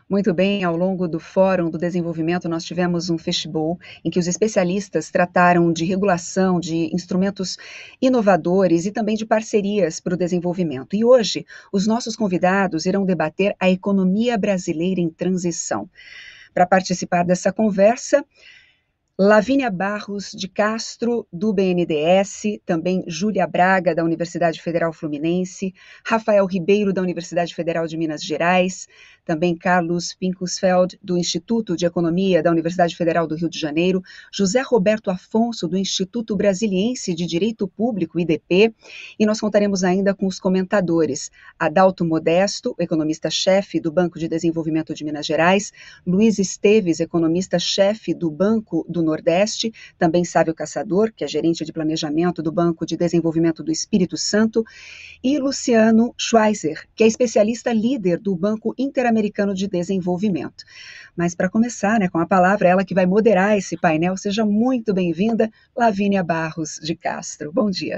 Muito bem, ao longo do Fórum do Desenvolvimento, nós tivemos um festival em que os especialistas trataram de regulação, de instrumentos inovadores e também de parcerias para o desenvolvimento. E hoje, os nossos convidados irão debater a economia brasileira em transição. Para participar dessa conversa, Lavínia Barros de Castro, do BNDES, também Júlia Braga, da Universidade Federal Fluminense, Rafael Ribeiro, da Universidade Federal de Minas Gerais, também Carlos Pinkusfeld, do Instituto de Economia da Universidade Federal do Rio de Janeiro, José Roberto Afonso, do Instituto Brasiliense de Direito Público, IDP, e nós contaremos ainda com os comentadores, Adalto Modesto, economista-chefe do Banco de Desenvolvimento de Minas Gerais, Luiz Esteves, economista-chefe do Banco do Nordeste, também Sávio Caçador, que é gerente de planejamento do Banco de Desenvolvimento do Espírito Santo, e Luciano Schweizer, que é especialista líder do Banco Interamericano de Desenvolvimento. Mas para começar, com a palavra, ela que vai moderar esse painel, seja muito bem-vinda, Lavínia Barros de Castro. Bom dia.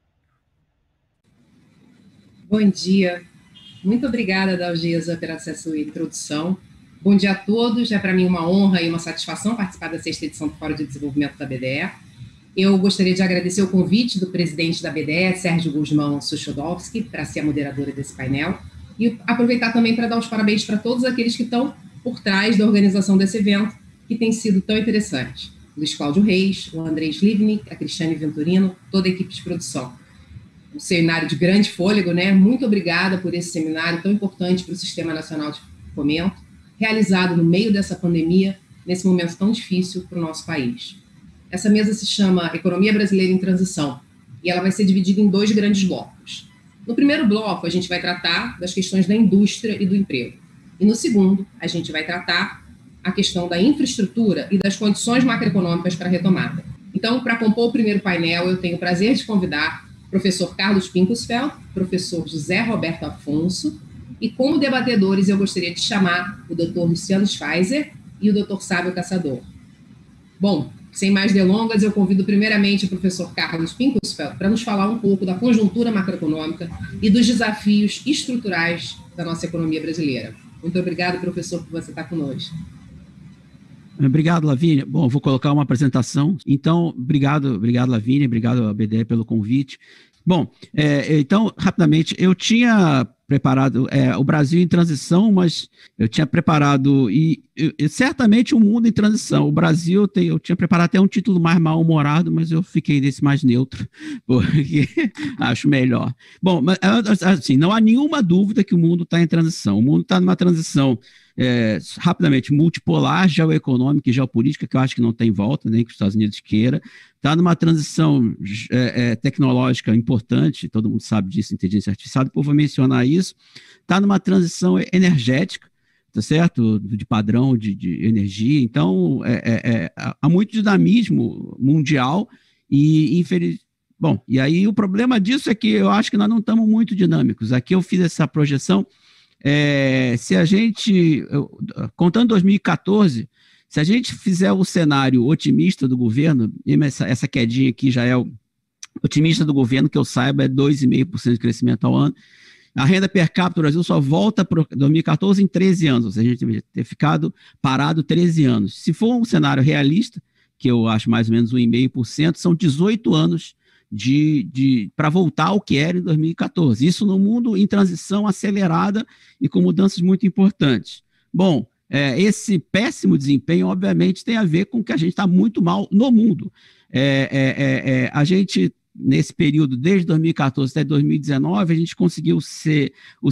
Bom dia. Muito obrigada, Dalgisa, pela sua introdução. Bom dia a todos, é para mim uma honra e uma satisfação participar da 6ª edição do Fórum de Desenvolvimento da BDE. Eu gostaria de agradecer o convite do presidente da BDE, Sérgio Guzmão Suchodolski, para ser a moderadora desse painel, e aproveitar também para dar os parabéns para todos aqueles que estão por trás da organização desse evento, que tem sido tão interessante. Luiz Cláudio Reis, o Andrei Slivnik, a Cristiane Venturino, toda a equipe de produção. Um seminário de grande fôlego, Muito obrigada por esse seminário tão importante para o Sistema Nacional de Fomento, realizado no meio dessa pandemia, nesse momento tão difícil para o nosso país. Essa mesa se chama Economia Brasileira em Transição, e ela vai ser dividida em 2 grandes blocos. No primeiro bloco, a gente vai tratar das questões da indústria e do emprego. E no segundo, a gente vai tratar a questão da infraestrutura e das condições macroeconômicas para a retomada. Então, para compor o primeiro painel, eu tenho o prazer de convidar o professor Carlos Pinkusfeld, professor José Roberto Afonso, e como debatedores eu gostaria de chamar o Dr. Luciano Schweizer e o Dr. Sávio Caçador. Bom, sem mais delongas, eu convido primeiramente o professor Carlos Pinkusfeld para nos falar um pouco da conjuntura macroeconômica e dos desafios estruturais da nossa economia brasileira. Muito obrigado, professor, por você estar conosco. Obrigado, Lavínia. Bom, vou colocar uma apresentação. Então, obrigado, Lavínia, obrigado à BDE pelo convite. Bom, então, rapidamente, eu tinha preparado o Brasil em transição, mas eu tinha preparado, e certamente o mundo em transição. O Brasil, eu tinha preparado até um título mais mal-humorado, mas eu fiquei desse mais neutro, porque acho melhor. Bom, mas, assim, não há nenhuma dúvida que o mundo está em transição. O mundo está numa transição rapidamente multipolar, geoeconômica e geopolítica, que eu acho que não tem volta, nem que os Estados Unidos queira. Está numa transição tecnológica importante, todo mundo sabe disso, inteligência artificial, depois vou mencionar isso. Está numa transição energética, tá certo? De padrão de energia. Então, há muito dinamismo mundial e Bom, e aí o problema disso é que eu acho que nós não estamos muito dinâmicos. Aqui eu fiz essa projeção. Se a gente, contando 2014, se a gente fizer o cenário otimista do governo, essa quedinha aqui já é o otimista do governo, que eu saiba, é 2,5% de crescimento ao ano. A renda per capita do Brasil só volta para 2014 em 13 anos, ou seja, a gente deveria ter ficado parado 13 anos. Se for um cenário realista, que eu acho mais ou menos 1,5%, são 18 anos para voltar ao que era em 2014. Isso no mundo em transição acelerada e com mudanças muito importantes. Bom, esse péssimo desempenho, obviamente, tem a ver com que a gente está muito mal no mundo. A gente, nesse período, desde 2014 até 2019, a gente conseguiu ser o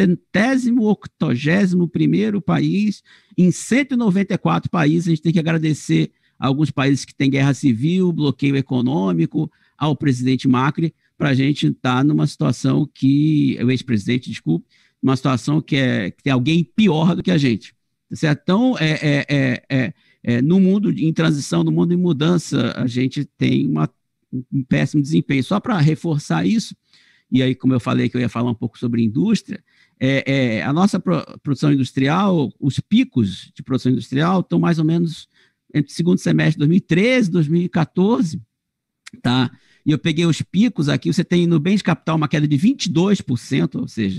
181º país em 194 países. A gente tem que agradecer a alguns países que têm guerra civil, bloqueio econômico, ao presidente Macri, para a gente estar numa situação que, o ex-presidente, desculpe, uma situação que tem alguém pior do que a gente. Certo? Então, no mundo em transição, no mundo em mudança, a gente tem um péssimo desempenho. Só para reforçar isso, e aí, como eu falei que eu ia falar um pouco sobre indústria, a nossa produção industrial, os picos de produção industrial estão mais ou menos entre o segundo semestre de 2013 e 2014, tá? E eu peguei os picos aqui, você tem no bem de capital uma queda de 22%, ou seja,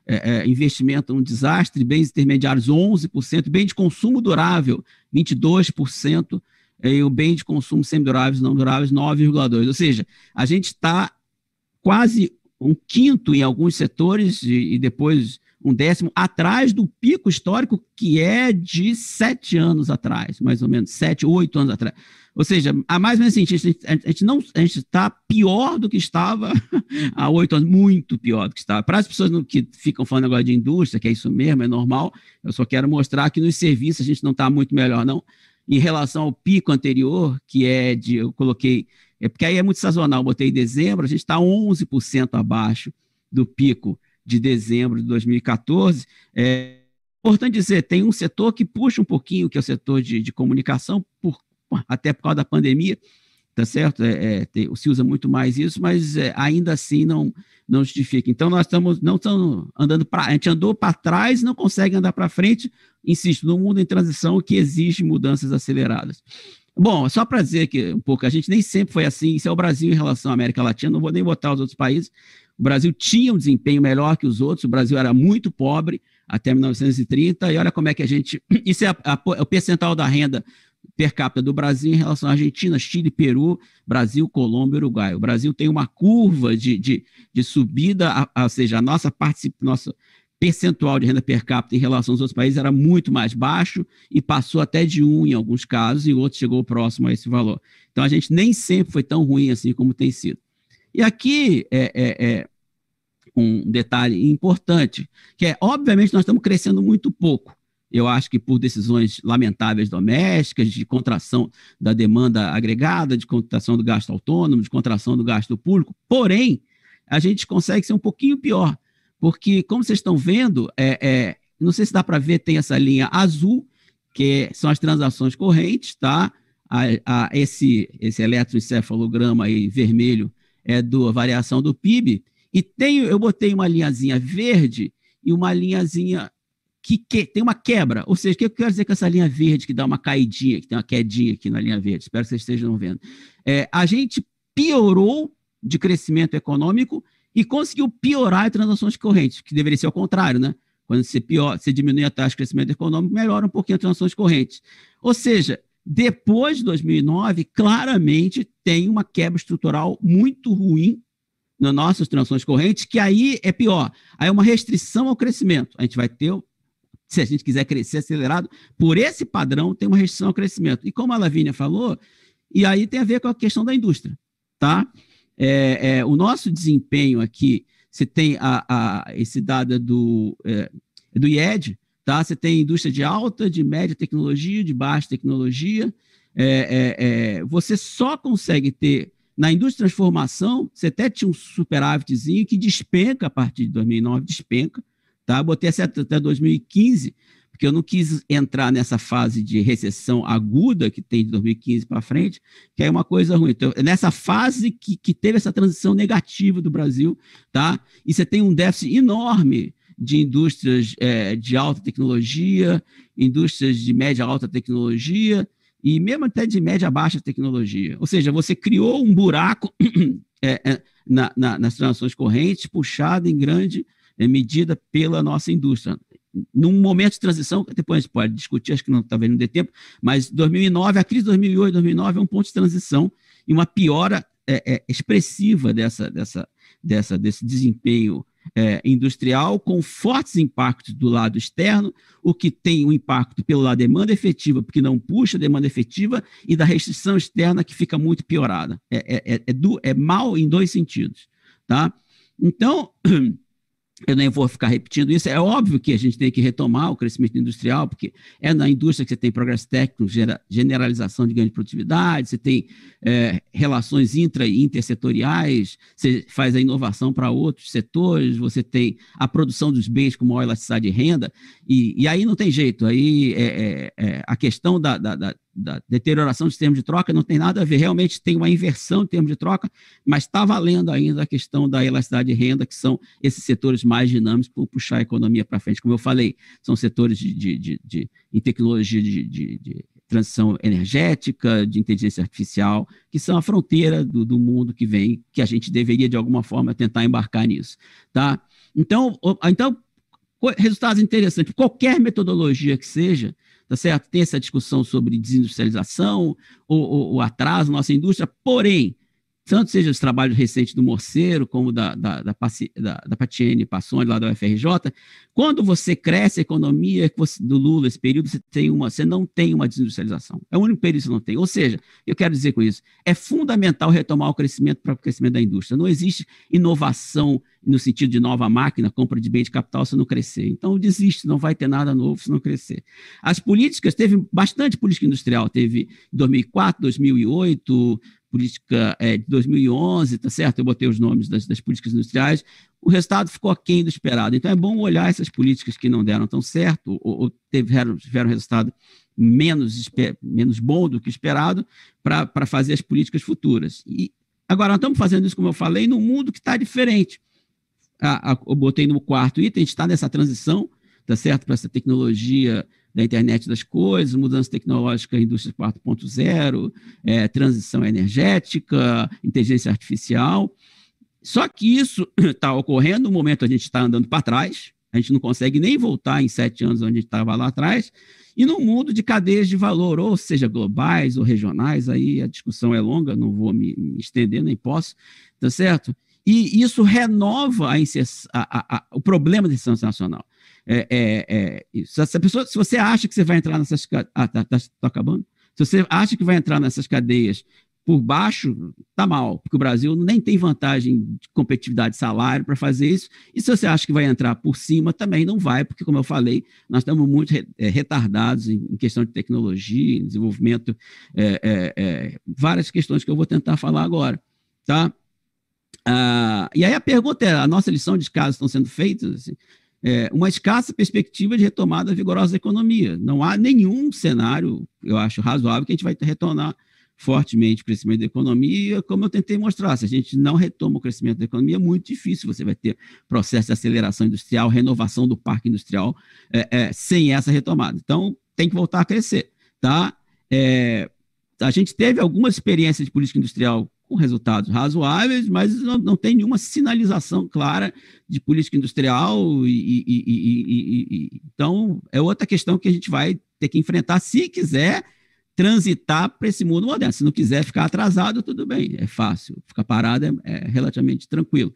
investimento um desastre, bens intermediários 11%, bem de consumo durável 22%, e o bem de consumo semiduráveis não duráveis 9,2%. Ou seja, a gente está quase um quinto em alguns setores e depois um décimo atrás do pico histórico que é de 7 anos atrás, mais ou menos, 7, 8 anos atrás. Ou seja, há mais ou menos assim, a gente está pior do que estava há 8 anos, muito pior do que estava. Para as pessoas que ficam falando agora de indústria, que é isso mesmo, é normal, eu só quero mostrar que nos serviços a gente não está muito melhor, não. Em relação ao pico anterior, que eu coloquei, porque aí é muito sazonal, eu botei em dezembro, a gente está 11% abaixo do pico de dezembro de 2014. É importante dizer, tem um setor que puxa um pouquinho, que é o setor de comunicação, até por causa da pandemia, tá certo? Se usa muito mais isso, mas ainda assim não justifica. Então, nós não estamos andando a gente andou para trás e não consegue andar para frente, insisto, num mundo em transição que exige mudanças aceleradas. Bom, só para dizer que um pouco, a gente nem sempre foi assim, isso é o Brasil em relação à América Latina, não vou nem botar os outros países. O Brasil tinha um desempenho melhor que os outros, o Brasil era muito pobre até 1930, e olha como é que a gente... Isso é o percentual da renda per capita do Brasil em relação à Argentina, Chile, Peru, Brasil, Colômbia e Uruguai. O Brasil tem uma curva de subida, ou seja, nosso percentual de renda per capita em relação aos outros países era muito mais baixo e passou até de 1 em alguns casos, e outros chegou próximo a esse valor. Então, a gente nem sempre foi tão ruim assim como tem sido. E aqui um detalhe importante, que obviamente, nós estamos crescendo muito pouco. Eu acho que por decisões lamentáveis domésticas, de contração da demanda agregada, de contração do gasto autônomo, de contração do gasto público. Porém, a gente consegue ser um pouquinho pior, porque, como vocês estão vendo, não sei se dá para ver, tem essa linha azul, que são as transações correntes, tá? Esse eletroencefalograma aí vermelho é da variação do PIB, e eu botei uma linhazinha verde e uma linhazinha que tem uma quebra. Ou seja, o que eu quero dizer com essa linha verde que dá uma caidinha, que tem uma quedinha aqui na linha verde? Espero que vocês estejam vendo. A gente piorou de crescimento econômico e conseguiu piorar as transações correntes, que deveria ser o contrário, né? Quando você diminui a taxa de crescimento econômico, melhora um pouquinho as transações correntes. Ou seja, depois de 2009, claramente tem uma quebra estrutural muito ruim nas nossas transações correntes, que aí é pior. Aí é uma restrição ao crescimento. A gente vai ter, se a gente quiser crescer acelerado, por esse padrão tem uma restrição ao crescimento. E como a Lavínia falou, e aí tem a ver com a questão da indústria, tá? O nosso desempenho aqui, você tem esse dado do IED, tá? Você tem indústria de alta, de média tecnologia, de baixa tecnologia. Você só consegue ter, na indústria de transformação, você até tinha um superávitzinho que despenca a partir de 2009, despenca. Tá? Botei até 2015, porque eu não quis entrar nessa fase de recessão aguda que tem de 2015 para frente, que é uma coisa ruim. Então, nessa fase que teve essa transição negativa do Brasil, tá? E você tem um déficit enorme de indústrias de alta tecnologia, indústrias de média alta tecnologia, e mesmo até de média baixa tecnologia. Ou seja, você criou um buraco nas transações correntes, puxado em grande medida pela nossa indústria. Num momento de transição, depois a gente pode discutir, acho que talvez não dê tempo, mas 2009, a crise de 2008, 2009 é um ponto de transição e uma piora expressiva desse desempenho industrial, com fortes impactos do lado externo, o que tem um impacto pelo lado da demanda efetiva, porque não puxa a demanda efetiva, e da restrição externa, que fica muito piorada. É mal em dois sentidos. Tá? Então, eu nem vou ficar repetindo isso. É óbvio que a gente tem que retomar o crescimento industrial, porque é na indústria que você tem progresso técnico, generalização de ganho de produtividade, você tem relações intra e intersetoriais, você faz a inovação para outros setores, você tem a produção dos bens com maior elasticidade de renda, e aí não tem jeito. Aí a questão da deterioração dos termos de troca não tem nada a ver, realmente tem uma inversão de termos de troca, mas está valendo ainda a questão da elasticidade de renda, que são esses setores mais dinâmicos para puxar a economia para frente. Como eu falei, são setores em tecnologia de transição energética, de inteligência artificial, que são a fronteira do mundo que vem, que a gente deveria, de alguma forma, tentar embarcar nisso. Tá? Então resultados interessantes. Qualquer metodologia que seja, tá certo? Tem essa discussão sobre desindustrialização ou atraso na nossa indústria, porém, tanto seja os trabalhos recentes do Morceiro, como da Patiene Passoni, lá da UFRJ, quando você cresce a economia do Lula, esse período, você não tem uma desindustrialização. É o único período que você não tem. Ou seja, eu quero dizer com isso, é fundamental retomar o crescimento para o crescimento da indústria. Não existe inovação no sentido de nova máquina, compra de bem de capital, se não crescer. Então, desiste, não vai ter nada novo se não crescer. As políticas, teve bastante política industrial, teve em 2004, 2008, política de 2011, tá certo? Eu botei os nomes das políticas industriais. O resultado ficou aquém do esperado. Então, é bom olhar essas políticas que não deram tão certo ou tiveram resultado menos bom do que esperado para fazer as políticas futuras. E agora, nós estamos fazendo isso, como eu falei, num mundo que está diferente. Eu botei no quarto item, a gente está nessa transição, tá certo? Para essa tecnologia da internet das coisas, mudança tecnológica, indústria 4.0, transição energética, inteligência artificial. Só que isso está ocorrendo no momento a gente está andando para trás, a gente não consegue nem voltar em 7 anos onde a gente estava lá atrás, e num mundo de cadeias de valor, ou seja, globais ou regionais, aí a discussão é longa, não vou me estender, nem posso, tá certo? E isso renova o problema da inserção nacional. Se você acha que você vai entrar nessas acabando. Se você acha que vai entrar nessas cadeias por baixo, tá mal, porque o Brasil nem tem vantagem de competitividade de salário para fazer isso. E se você acha que vai entrar por cima, também não vai, porque, como eu falei, nós estamos muito retardados em questão de tecnologia, em desenvolvimento, várias questões que eu vou tentar falar agora, tá? E aí a pergunta é, a nossa lição de casa estão sendo feitas, assim, uma escassa perspectiva de retomada vigorosa da economia. Não há nenhum cenário, eu acho, razoável que a gente vai retornar fortemente o crescimento da economia, como eu tentei mostrar. Se a gente não retoma o crescimento da economia, é muito difícil. Você vai ter processo de aceleração industrial, renovação do parque industrial, sem essa retomada. Então, tem que voltar a crescer. Tá? A gente teve algumas experiências de política industrial com resultados razoáveis, mas não tem nenhuma sinalização clara de política industrial. Então, é outra questão que a gente vai ter que enfrentar se quiser transitar para esse mundo moderno. Se não quiser ficar atrasado, tudo bem, é fácil. Ficar parado é relativamente tranquilo.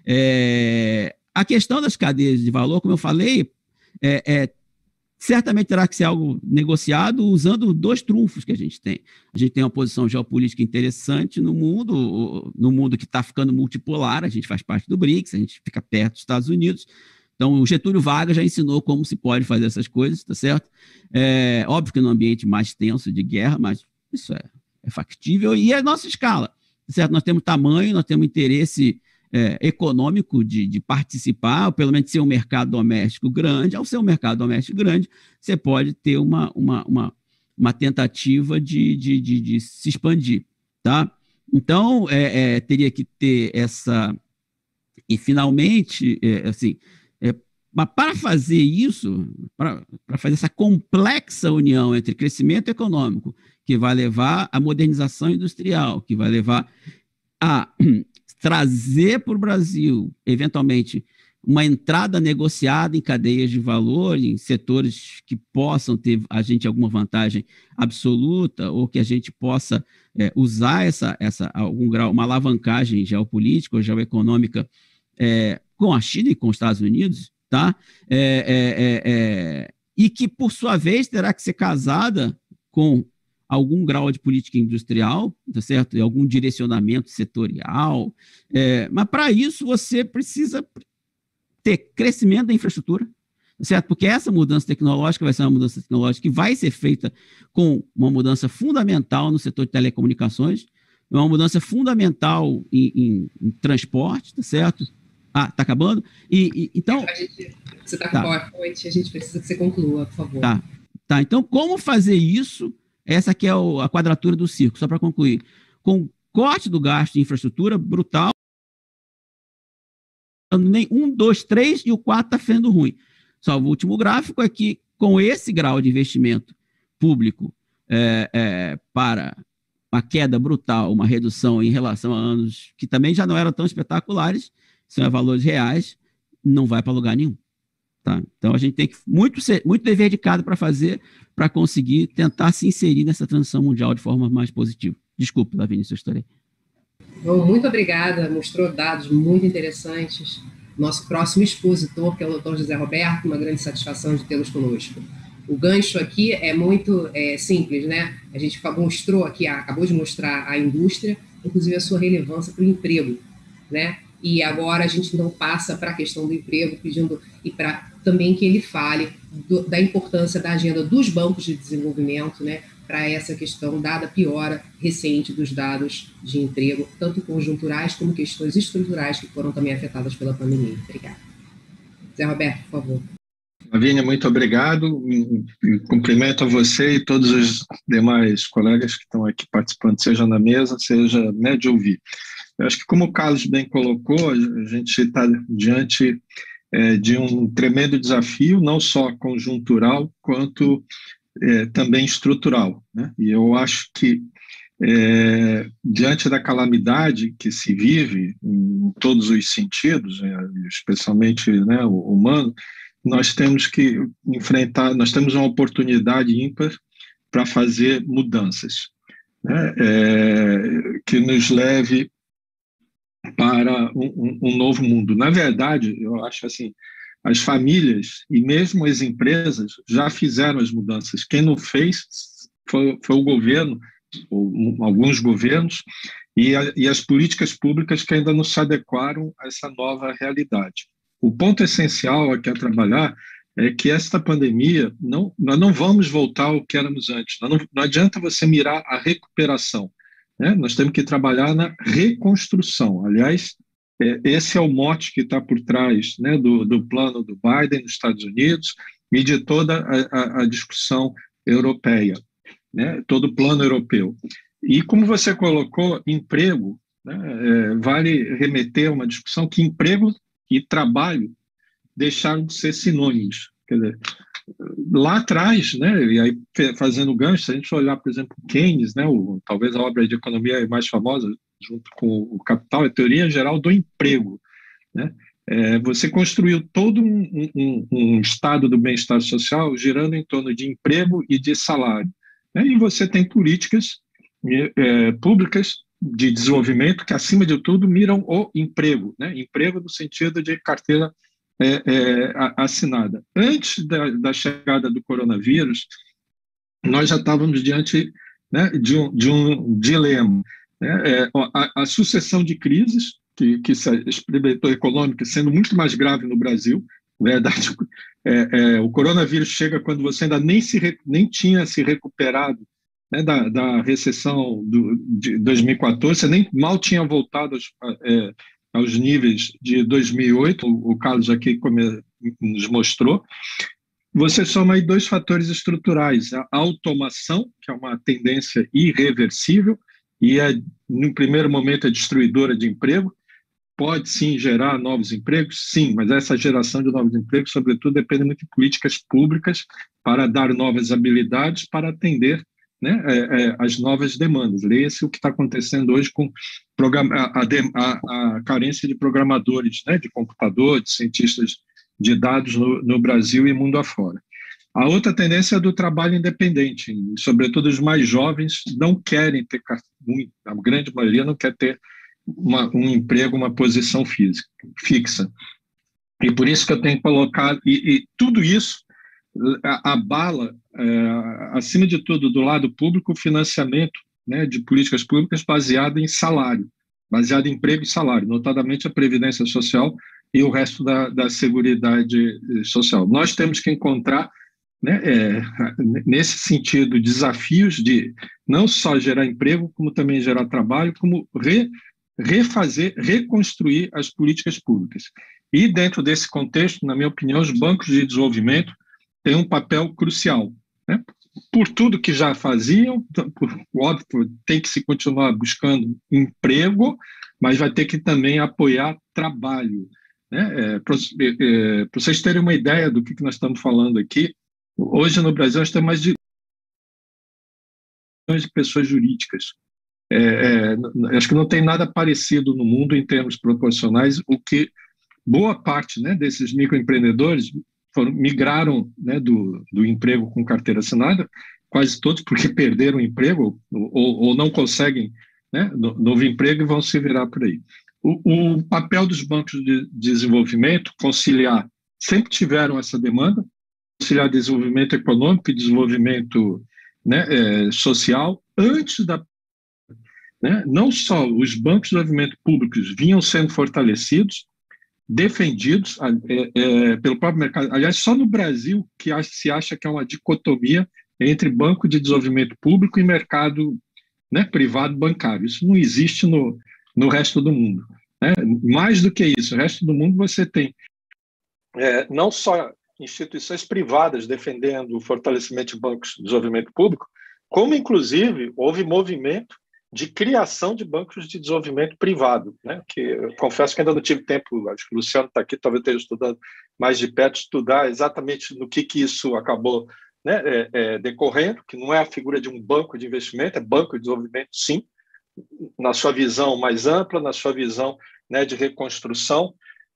A questão das cadeias de valor, como eu falei, certamente terá que ser algo negociado usando 2 trunfos que a gente tem. A gente tem uma posição geopolítica interessante no mundo que está ficando multipolar, a gente faz parte do BRICS, a gente fica perto dos Estados Unidos. Então, o Getúlio Vargas já ensinou como se pode fazer essas coisas, tá certo? Óbvio que no ambiente mais tenso de guerra, mas isso é factível e é a nossa escala, tá certo? Nós temos tamanho, nós temos interesse econômico de participar, ou pelo menos ser um mercado doméstico grande. Ao ser um mercado doméstico grande, você pode ter uma tentativa de se expandir, tá? Então, teria que ter essa... E, finalmente, mas para fazer isso, para fazer essa complexa união entre crescimento econômico, que vai levar à modernização industrial, que vai levar a trazer para o Brasil, eventualmente, uma entrada negociada em cadeias de valor, em setores que possam ter a gente alguma vantagem absoluta, ou que a gente possa usar algum grau, uma alavancagem geopolítica ou geoeconômica com a China e com os Estados Unidos, tá? E que, por sua vez, terá que ser casada com algum grau de política industrial, tá certo? E algum direcionamento setorial. Mas, para isso, você precisa ter crescimento da infraestrutura, tá certo? Porque essa mudança tecnológica vai ser uma mudança tecnológica que vai ser feita com uma mudança fundamental no setor de telecomunicações, uma mudança fundamental em transporte, tá certo? Tá acabando? Então... Você está com PowerPoint, a gente precisa que você conclua, por favor. Tá. Então, como fazer isso? Essa aqui é a quadratura do círculo, só para concluir. Com corte do gasto de infraestrutura brutal, nem 1, 2, 3 e o 4 está ficando ruim. Só o último gráfico é que, com esse grau de investimento público para uma queda brutal, uma redução em relação a anos que também já não eram tão espetaculares, são valores reais, não vai para lugar nenhum. Tá? Então, a gente tem que muito dever de casa para fazer, para conseguir tentar se inserir nessa transição mundial de forma mais positiva. Desculpe, Lavínia, sua história. Bom, muito obrigada, mostrou dados muito interessantes. Nosso próximo expositor, que é o Dr. José Roberto, uma grande satisfação de tê-los conosco. O gancho aqui é muito simples, né? A gente mostrou aqui, acabou de mostrar a indústria, inclusive a sua relevância para o emprego, né? E agora a gente não passa para a questão do emprego, pedindo e para também que ele fale da importância da agenda dos bancos de desenvolvimento, né, para essa questão, dada a piora recente dos dados de emprego, tanto conjunturais como questões estruturais que foram também afetadas pela pandemia. Obrigada. Zé Roberto, por favor. Lavínia, muito obrigado. Cumprimento a você e todos os demais colegas que estão aqui participando, seja na mesa, seja, né, de ouvir. Eu acho que, como o Carlos bem colocou, a gente está diante de um tremendo desafio, não só conjuntural, quanto também estrutural, né? E eu acho que, diante da calamidade que se vive, em todos os sentidos, especialmente, né, o humano, nós temos que enfrentar, nós temos uma oportunidade ímpar para fazer mudanças, né, que nos leve para um novo mundo. Na verdade, eu acho assim, as famílias e mesmo as empresas já fizeram as mudanças. Quem não fez foi o governo, ou alguns governos, e as políticas públicas que ainda não se adequaram a essa nova realidade. O ponto essencial aqui a trabalhar é que esta pandemia, nós não vamos voltar ao que éramos antes. Não adianta você mirar a recuperação, né? Nós temos que trabalhar na reconstrução. Aliás, esse é o mote que está por trás, né, do plano do Biden nos Estados Unidos e de toda a discussão europeia, né, todo o plano europeu. E como você colocou, emprego, né, vale remeter a uma discussão que emprego e trabalho deixaram de ser sinônimos. Quer dizer, lá atrás, né, e aí fazendo gancho, se a gente olhar, por exemplo, Keynes, né, talvez a obra de economia mais famosa, junto com o Capital, a teoria geral do emprego, né? Você construiu todo um estado do bem-estar social girando em torno de emprego e de salário, né? E você tem políticas públicas de desenvolvimento que, acima de tudo, miram o emprego, né? Emprego no sentido de carteira assinada. Antes da chegada do coronavírus, nós já estávamos diante, né, de um dilema, né? A sucessão de crises que se experimentou econômica sendo muito mais grave no Brasil. Na verdade, o coronavírus chega quando você ainda nem tinha se recuperado, né, da recessão de 2014, você nem mal tinha voltado aos níveis de 2008, o Carlos aqui nos mostrou. Você soma aí dois fatores estruturais: a automação, que é uma tendência irreversível, e no primeiro momento é destruidora de emprego. Pode sim gerar novos empregos, sim, mas essa geração de novos empregos, sobretudo, depende muito de políticas públicas para dar novas habilidades para atender, né, as novas demandas. Leia-se o que está acontecendo hoje com a carência de programadores, né, de computador, de cientistas de dados no Brasil e mundo afora. A outra tendência é do trabalho independente, e, sobretudo, os mais jovens não querem ter, a grande maioria não quer ter um emprego, uma posição fixa. E por isso que eu tenho colocado, e tudo isso abala, acima de tudo, do lado público, o financiamento, né, de políticas públicas baseado em salário, baseado em emprego e salário, notadamente a Previdência Social e o resto da Seguridade Social. Nós temos que encontrar, né, nesse sentido, desafios de não só gerar emprego, como também gerar trabalho, como reconstruir as políticas públicas. E dentro desse contexto, na minha opinião, os bancos de desenvolvimento têm um papel crucial, né? Por tudo que já faziam, óbvio, tem que se continuar buscando emprego, mas vai ter que também apoiar trabalho, né? Para vocês terem uma ideia do que nós estamos falando aqui, hoje no Brasil nós temos mais de pessoas jurídicas. Acho que não tem nada parecido no mundo em termos proporcionais, o que boa parte, né, desses microempreendedores migraram, né, do emprego com carteira assinada, quase todos porque perderam o emprego ou não conseguem, né, novo emprego e vão se virar por aí. O papel dos bancos de desenvolvimento, conciliar, sempre tiveram essa demanda, conciliar desenvolvimento econômico e desenvolvimento, né, social, antes da... Né, não só os bancos de desenvolvimento públicos vinham sendo fortalecidos, defendidos pelo próprio mercado. Aliás, só no Brasil que se acha que é uma dicotomia entre banco de desenvolvimento público e mercado, né, privado bancário. Isso não existe no resto do mundo. Né? Mais do que isso, no resto do mundo você tem não só instituições privadas defendendo o fortalecimento de bancos de desenvolvimento público, como, inclusive, houve movimento de criação de bancos de desenvolvimento privado, né? Que eu confesso que ainda não tive tempo, acho que o Luciano está aqui, talvez esteja estudando mais de perto, estudar exatamente no que isso acabou, né, decorrendo, que não é a figura de um banco de investimento, é banco de desenvolvimento, sim, na sua visão mais ampla, na sua visão, né, de reconstrução,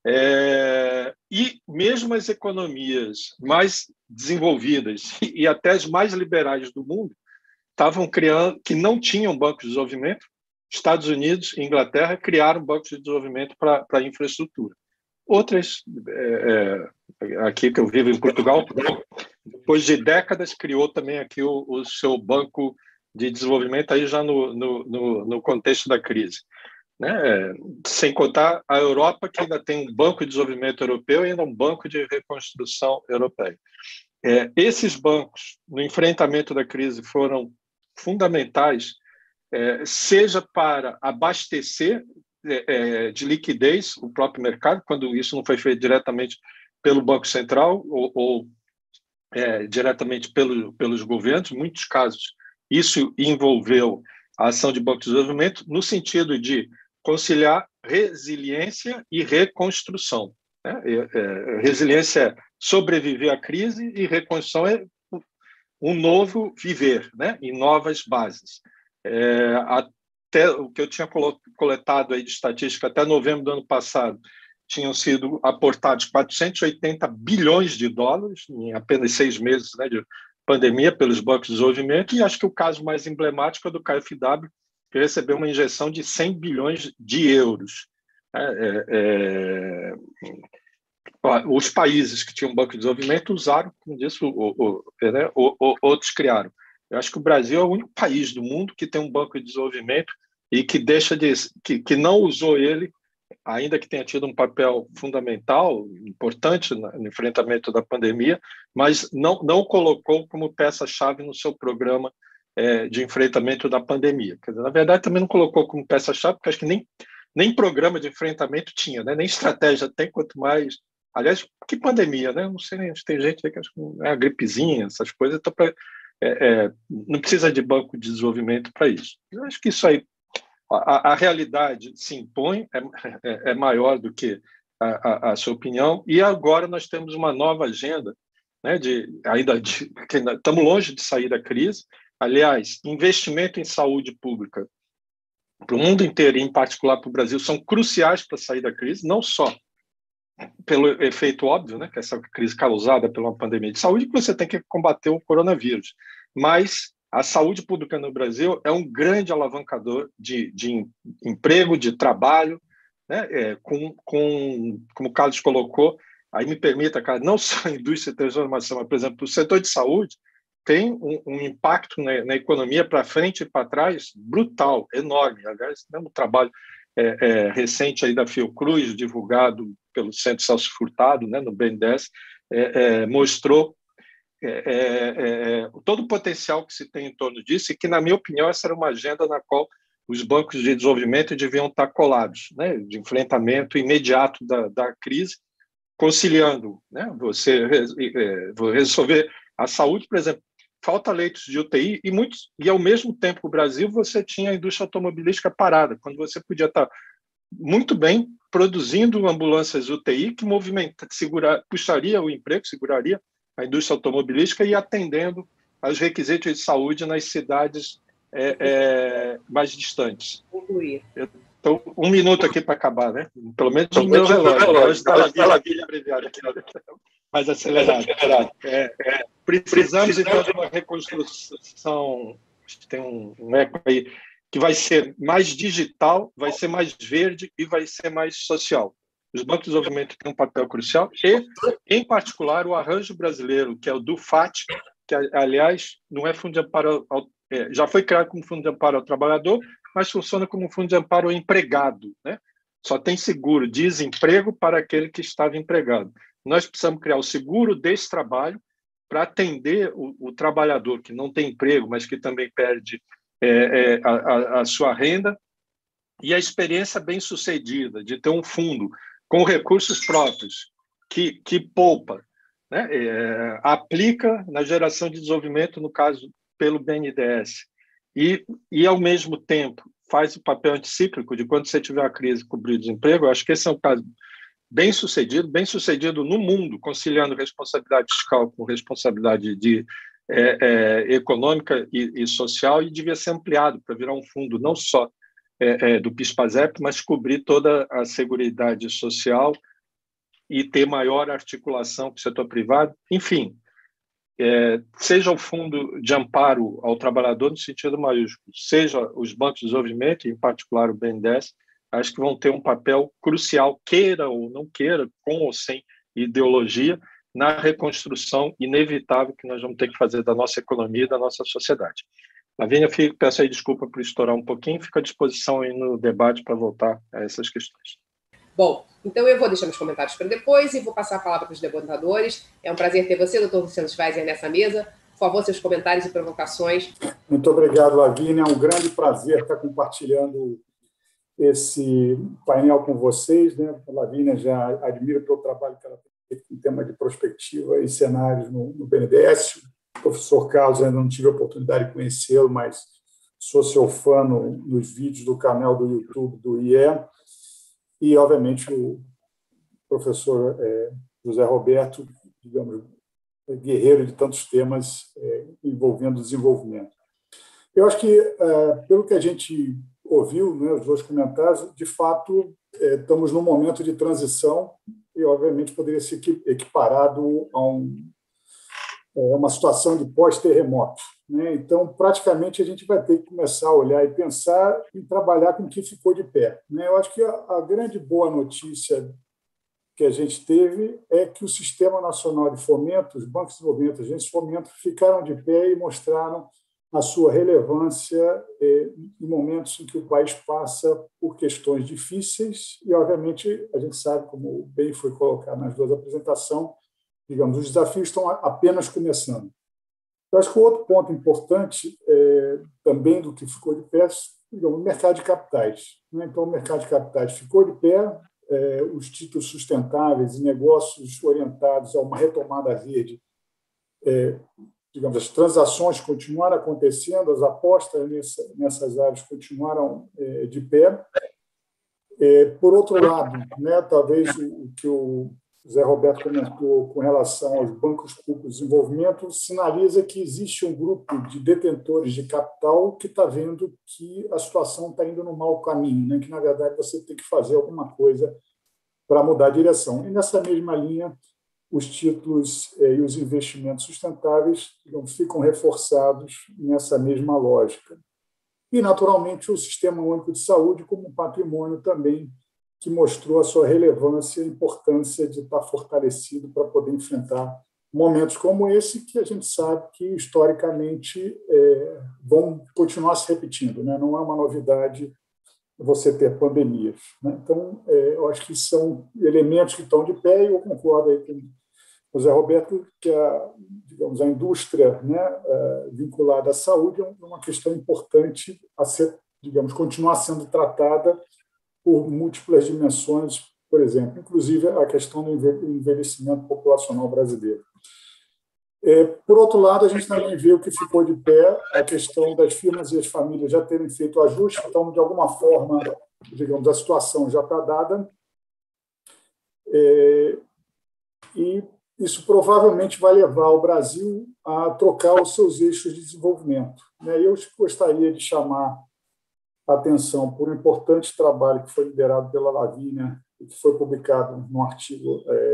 e mesmo as economias mais desenvolvidas e até as mais liberais do mundo estavam criando, que não tinham bancos de desenvolvimento. Estados Unidos e Inglaterra criaram bancos de desenvolvimento para infraestrutura. Outras, aqui que eu vivo em Portugal, depois de décadas, criou também aqui o seu banco de desenvolvimento, aí já no contexto da crise. Né? Sem contar a Europa, que ainda tem um banco de desenvolvimento europeu e ainda um banco de reconstrução europeia. Esses bancos, no enfrentamento da crise, foram fundamentais, seja para abastecer de liquidez o próprio mercado, quando isso não foi feito diretamente pelo Banco Central ou diretamente pelos governos. Em muitos casos, isso envolveu a ação de banco de desenvolvimento no sentido de conciliar resiliência e reconstrução. Né? Resiliência é sobreviver à crise e reconstrução é um novo viver, né, em novas bases. Até o que eu tinha coletado aí de estatística, até novembro do ano passado, tinham sido aportados 480 bilhões de dólares em apenas 6 meses, né, de pandemia pelos bancos de desenvolvimento, e acho que o caso mais emblemático é do KfW, que recebeu uma injeção de 100 bilhões de euros. Os países que tinham banco de desenvolvimento usaram, como disse, outros criaram. Eu acho que o Brasil é o único país do mundo que tem um banco de desenvolvimento e que que não usou ele, ainda que tenha tido um papel fundamental, importante no enfrentamento da pandemia, mas não colocou como peça-chave no seu programa de enfrentamento da pandemia. Quer dizer, na verdade, também não colocou como peça-chave, porque acho que nem programa de enfrentamento tinha, né? Nem estratégia tem, quanto mais... Aliás, que pandemia, né? Não sei nem, tem gente aí que acha que é a gripezinha, essas coisas, então não precisa de banco de desenvolvimento para isso. Eu acho que isso aí, a realidade se impõe, é maior do que a sua opinião, e agora nós temos uma nova agenda, né, que estamos longe de sair da crise. Aliás, investimento em saúde pública para o mundo inteiro, e em particular para o Brasil, são cruciais para sair da crise, não só pelo efeito óbvio, né, que é essa crise causada pela pandemia de saúde, que você tem que combater o coronavírus. Mas a saúde pública no Brasil é um grande alavancador de emprego, de trabalho, né, como o Carlos colocou, aí me permita, cara, não só a indústria de transformação, mas, por exemplo, o setor de saúde tem um impacto na economia para frente e para trás brutal, enorme. Aliás, no trabalho recente aí da Fiocruz, divulgado pelo Centro Celso Furtado, né, no BNDES, mostrou todo o potencial que se tem em torno disso, e que, na minha opinião, essa era uma agenda na qual os bancos de desenvolvimento deviam estar colados, né, de enfrentamento imediato da crise, conciliando, né, você resolver a saúde, por exemplo. Falta leitos de UTI e ao mesmo tempo o Brasil você tinha a indústria automobilística parada, quando você podia estar muito bem produzindo ambulâncias UTI que puxaria o emprego, seguraria a indústria automobilística e atendendo aos requisitos de saúde nas cidades mais distantes. Então, 1 minuto aqui para acabar, né? Pelo menos o meu relógio. mais acelerado. Precisamos, então, de uma reconstrução, tem um eco aí, que vai ser mais digital, vai ser mais verde e vai ser mais social. Os bancos de desenvolvimento têm um papel crucial e, em particular, o arranjo brasileiro, que é o do FAT, que, aliás, não é fundo de amparo, já foi criado como fundo de amparo ao trabalhador, mas funciona como fundo de amparo ao empregado, né? Só tem seguro, desemprego para aquele que estava empregado. Nós precisamos criar o seguro desse trabalho para atender o trabalhador que não tem emprego, mas que também perde a sua renda, e a experiência bem-sucedida de ter um fundo com recursos próprios que poupa, né? Aplica na geração de desenvolvimento, no caso, pelo BNDES, e ao mesmo tempo, faz o papel anticíclico de quando você tiver a crise cobrir o desemprego. Eu acho que esse é um caso bem-sucedido no mundo, conciliando responsabilidade fiscal com responsabilidade econômica e social, e devia ser ampliado para virar um fundo não só do PIS/PASEP, mas cobrir toda a seguridade social e ter maior articulação com o setor privado. Enfim, seja o fundo de amparo ao trabalhador no sentido maiúsculo, seja os bancos de desenvolvimento, em particular o BNDES, acho que vão ter um papel crucial, queira ou não queira, com ou sem ideologia, na reconstrução inevitável que nós vamos ter que fazer da nossa economia e da nossa sociedade. Lavínia, peço aí desculpa por estourar um pouquinho, fico à disposição aí no debate para voltar a essas questões. Bom, então eu vou deixar meus comentários para depois e vou passar a palavra para os debatedores. É um prazer ter você, doutor Luciano Schweizer, nessa mesa. Por favor, seus comentários e provocações. Muito obrigado, Lavínia. É um grande prazer estar compartilhando esse painel com vocês, né? A Lavínia já admiro pelo trabalho que ela tem feito com o tema de prospectiva e cenários no BNDES. O professor Carlos, ainda não tive a oportunidade de conhecê-lo, mas sou seu fã nos vídeos do canal do YouTube do IE. E, obviamente, o professor José Roberto, digamos, guerreiro de tantos temas envolvendo desenvolvimento. Eu acho que, pelo que a gente ouviu, né, os dois comentários, de fato, estamos num momento de transição e, obviamente, poderia ser equiparado a uma situação de pós-terremoto, né? Então, praticamente, a gente vai ter que começar a olhar e pensar em trabalhar com o que ficou de pé, né? Eu acho que a grande boa notícia que a gente teve é que o Sistema Nacional de Fomento, os bancos de desenvolvimento, as agências de fomento, ficaram de pé e mostraram a sua relevância em momentos em que o país passa por questões difíceis e, obviamente, a gente sabe, como bem foi colocado nas duas apresentações, digamos, os desafios estão apenas começando. Eu acho que o outro ponto importante também do que ficou de pé, digamos, o mercado de capitais, né? Então, o mercado de capitais ficou de pé, os títulos sustentáveis e negócios orientados a uma retomada verde, digamos, as transações continuaram acontecendo, as apostas nessas áreas continuaram de pé. Por outro lado, né, talvez o que o Zé Roberto comentou com relação aos bancos públicos de desenvolvimento sinaliza que existe um grupo de detentores de capital que está vendo que a situação está indo no mau caminho, né, que, na verdade, você tem que fazer alguma coisa para mudar a direção. E, nessa mesma linha, os títulos e os investimentos sustentáveis, digamos, ficam reforçados nessa mesma lógica. E, naturalmente, o Sistema Único de Saúde como um patrimônio também que mostrou a sua relevância e a importância de estar fortalecido para poder enfrentar momentos como esse, que a gente sabe que, historicamente, vão continuar se repetindo, né? Não é uma novidade você ter pandemias, né? Então, eu acho que são elementos que estão de pé, e eu concordo aí com o Zé Roberto que digamos, a indústria, né, vinculada à saúde é uma questão importante a ser, digamos, continuar sendo tratada por múltiplas dimensões, por exemplo, inclusive a questão do envelhecimento populacional brasileiro. Por outro lado, a gente também vê o que ficou de pé, a questão das firmas e as famílias já terem feito o ajuste, então, de alguma forma, digamos, a situação já está dada, e isso provavelmente vai levar o Brasil a trocar os seus eixos de desenvolvimento, né? Eu gostaria de chamar a atenção por um importante trabalho que foi liderado pela Lavínia e que foi publicado num artigo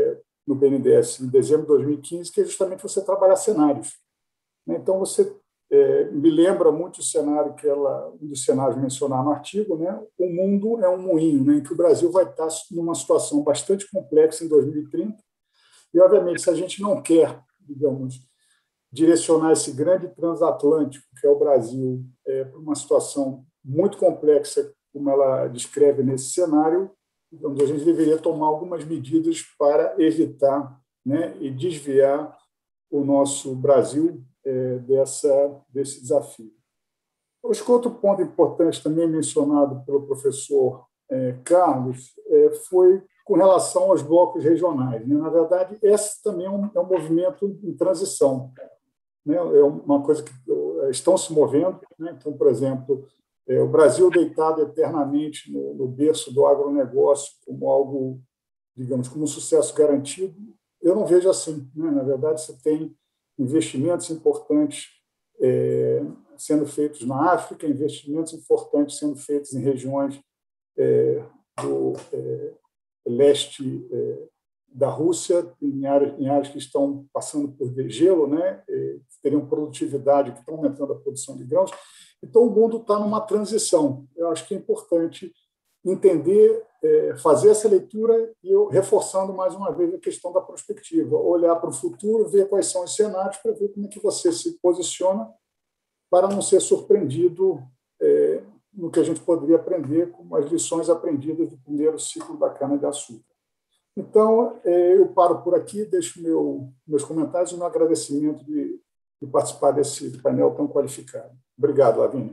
no BNDES em dezembro de 2015, que é justamente você trabalhar cenários. Então, você me lembra muito o cenário um dos cenários mencionados no artigo, né? O mundo é um moinho, né? Em que o Brasil vai estar numa situação bastante complexa em 2030. E, obviamente, se a gente não quer, digamos, direcionar esse grande transatlântico, que é o Brasil, para uma situação muito complexa, como ela descreve nesse cenário, então, a gente deveria tomar algumas medidas para evitar, né, e desviar o nosso Brasil desse desafio. Eu acho que outro ponto importante também mencionado pelo professor Carlos foi com relação aos blocos regionais. Né? Na verdade, esse também é um movimento em transição. Né? É uma coisa que estão se movendo. Né? Então, por exemplo, o Brasil deitado eternamente no berço do agronegócio como algo, digamos, como um sucesso garantido, eu não vejo assim. Né? Na verdade, você tem investimentos importantes sendo feitos na África, investimentos importantes sendo feitos em regiões do leste da Rússia, em áreas que estão passando por degelo, né? Teriam produtividade, que estão aumentando a produção de grãos. Então, o mundo está numa transição. Eu acho que é importante entender, fazer essa leitura e eu reforçando mais uma vez a questão da prospectiva, olhar para o futuro, ver quais são os cenários para ver como é que você se posiciona para não ser surpreendido no que a gente poderia aprender com as lições aprendidas do primeiro ciclo da cana-de-açúcar. Então, eu paro por aqui, deixo meus comentários e meu agradecimento de participar desse painel tão qualificado. Obrigado, Lavínia.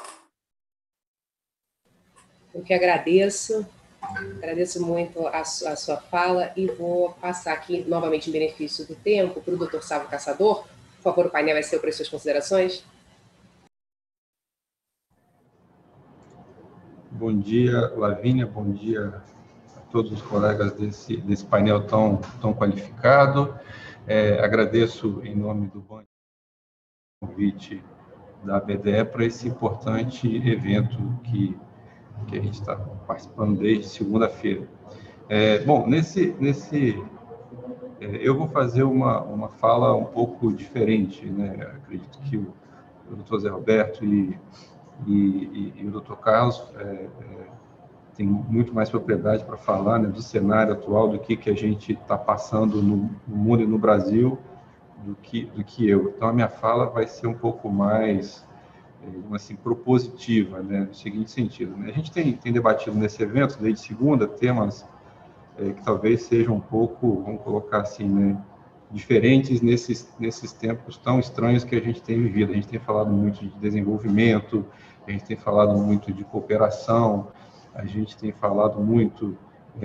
Eu que agradeço muito a sua fala e vou passar aqui, novamente, em benefício do tempo, para o Dr. Sávio Caçador. Por favor, o painel é seu para as suas considerações. Bom dia, Lavínia, bom dia a todos os colegas desse painel tão qualificado. Agradeço, em nome do banco, o convite da BDE para esse importante evento que a gente está participando desde segunda-feira. Bom, eu vou fazer uma fala um pouco diferente, né? Acredito que o Dr. Zé Roberto e o Dr. Carlos tem muito mais propriedade para falar, né, do cenário atual, do que a gente está passando no mundo e no Brasil, do que eu. Então, a minha fala vai ser um pouco mais assim, propositiva, né, no seguinte sentido. Né? A gente tem debatido nesse evento, desde segunda, temas que talvez sejam um pouco, vamos colocar assim, né, diferentes nesses tempos tão estranhos que a gente tem vivido. A gente tem falado muito de desenvolvimento, a gente tem falado muito de cooperação, a gente tem falado muito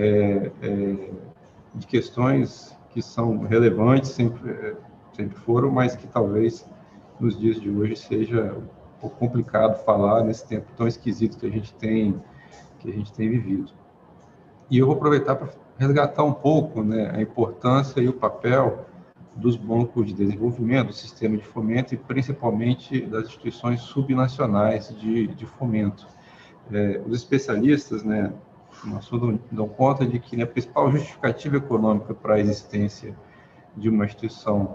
de questões que são relevantes, sempre foram, mas que talvez nos dias de hoje seja um pouco complicado falar nesse tempo tão esquisito que a gente tem vivido. E eu vou aproveitar para resgatar um pouco, né, a importância e o papel dos bancos de desenvolvimento, do sistema de fomento e principalmente das instituições subnacionais de fomento. Os especialistas, né, no assunto dão conta de que a principal justificativa econômica para a existência de uma instituição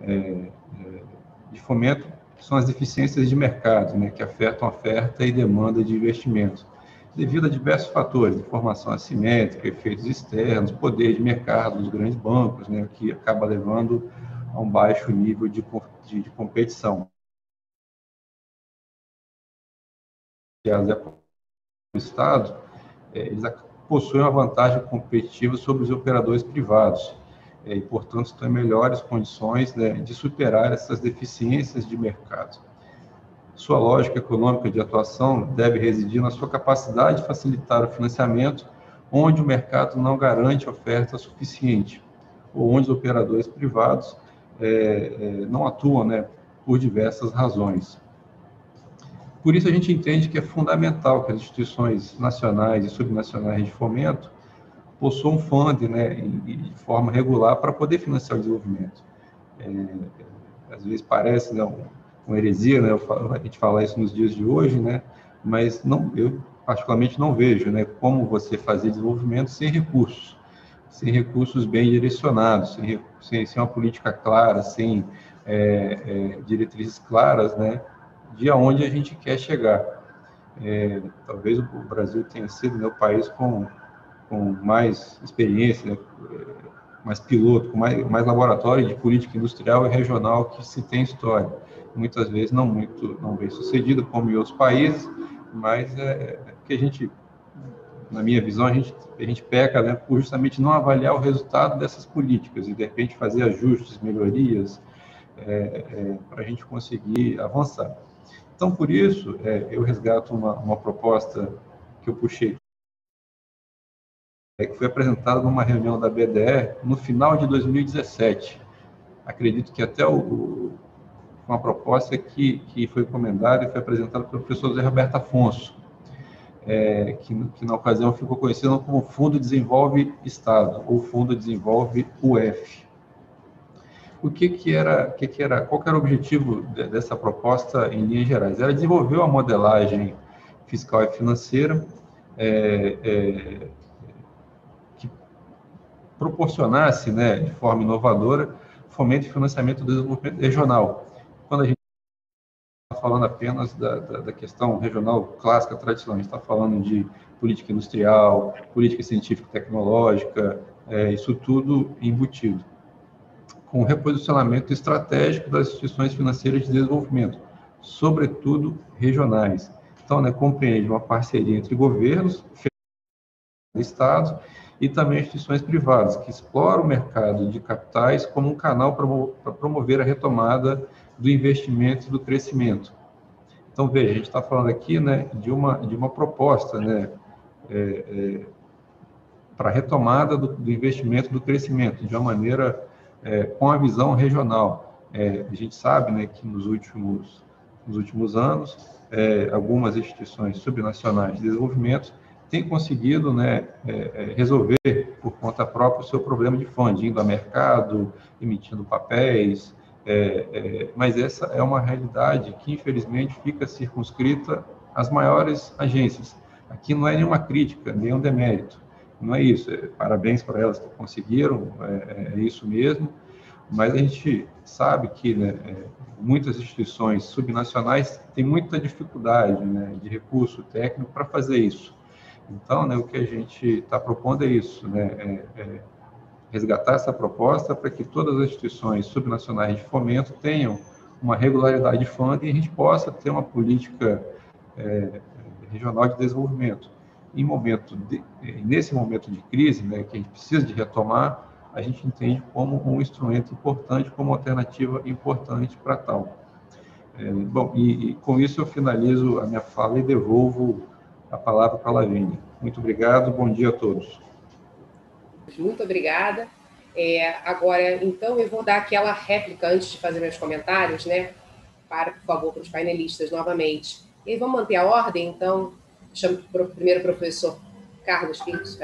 de fomento são as deficiências de mercado, né, que afetam a oferta e demanda de investimentos, devido a diversos fatores, informação assimétrica, efeitos externos, poder de mercado dos grandes bancos, né, que acaba levando a um baixo nível de competição. O Estado, eles possuem uma vantagem competitiva sobre os operadores privados, e, portanto, estão em melhores condições, né, de superar essas deficiências de mercado. Sua lógica econômica de atuação deve residir na sua capacidade de facilitar o financiamento onde o mercado não garante oferta suficiente, ou onde os operadores privados não atuam, né, por diversas razões. Por isso, a gente entende que é fundamental que as instituições nacionais e subnacionais de fomento possuam um fundo, né, de forma regular para poder financiar o desenvolvimento. Às vezes parece, né, uma heresia, né, a gente fala isso nos dias de hoje, né, mas eu particularmente não vejo, né, como você fazer desenvolvimento sem recursos. sem recursos bem direcionados, sem uma política clara, sem diretrizes claras, né, de aonde a gente quer chegar. Talvez o Brasil tenha sido, né, o país com mais experiência, né, mais piloto, com mais laboratório de política industrial e regional que se tem história. Muitas vezes não bem sucedido, como em outros países, mas que a gente, na minha visão, a gente peca, né, por justamente não avaliar o resultado dessas políticas e, de repente, fazer ajustes, melhorias, para a gente conseguir avançar. Então, por isso, eu resgato uma proposta que eu puxei, que foi apresentada numa reunião da BDE no final de 2017. Acredito que até uma proposta que foi encomendada e foi apresentada pelo professor Zé Roberto Afonso, que na ocasião ficou conhecido como Fundo Desenvolve Estado, ou Fundo Desenvolve UF. Qual que era o objetivo dessa proposta em linhas gerais? Era desenvolver uma modelagem fiscal e financeira que proporcionasse, né, de forma inovadora, fomento e financiamento do desenvolvimento regional. Quando a gente está falando apenas da questão regional clássica, tradicional, a gente está falando de política industrial, política científico-tecnológica, isso tudo embutido, com reposicionamento estratégico das instituições financeiras de desenvolvimento, sobretudo regionais. Então, né, compreende uma parceria entre governos, estados e também instituições privadas, que exploram o mercado de capitais como um canal para promover a retomada do investimento e do crescimento. Então, veja, a gente está falando aqui, né, de uma proposta, né, para a retomada do investimento e do crescimento, de uma maneira com a visão regional. A gente sabe, né, que nos últimos anos, algumas instituições subnacionais de desenvolvimento têm conseguido, né, resolver por conta própria o seu problema de fundo, indo a mercado, emitindo papéis, mas essa é uma realidade que, infelizmente, fica circunscrita às maiores agências. Aqui não é nenhuma crítica, nenhum demérito. Não é isso, parabéns para elas que conseguiram, é isso mesmo, mas a gente sabe que, né, muitas instituições subnacionais têm muita dificuldade, né, de recurso técnico para fazer isso. Então, né, o que a gente está propondo é isso, né, resgatar essa proposta para que todas as instituições subnacionais de fomento tenham uma regularidade de fundo e a gente possa ter uma política regional de desenvolvimento. Nesse momento de crise, né, que a gente precisa de retomar, a gente entende como um instrumento importante, como uma alternativa importante para tal. Bom, e com isso eu finalizo a minha fala e devolvo a palavra para a Lavínia. Muito obrigado, bom dia a todos. Muito obrigada. Agora, então, eu vou dar aquela réplica antes de fazer meus comentários, né? Por favor, para os painelistas novamente. E vamos manter a ordem, então. Chamo primeiro o professor Carlos Filhos.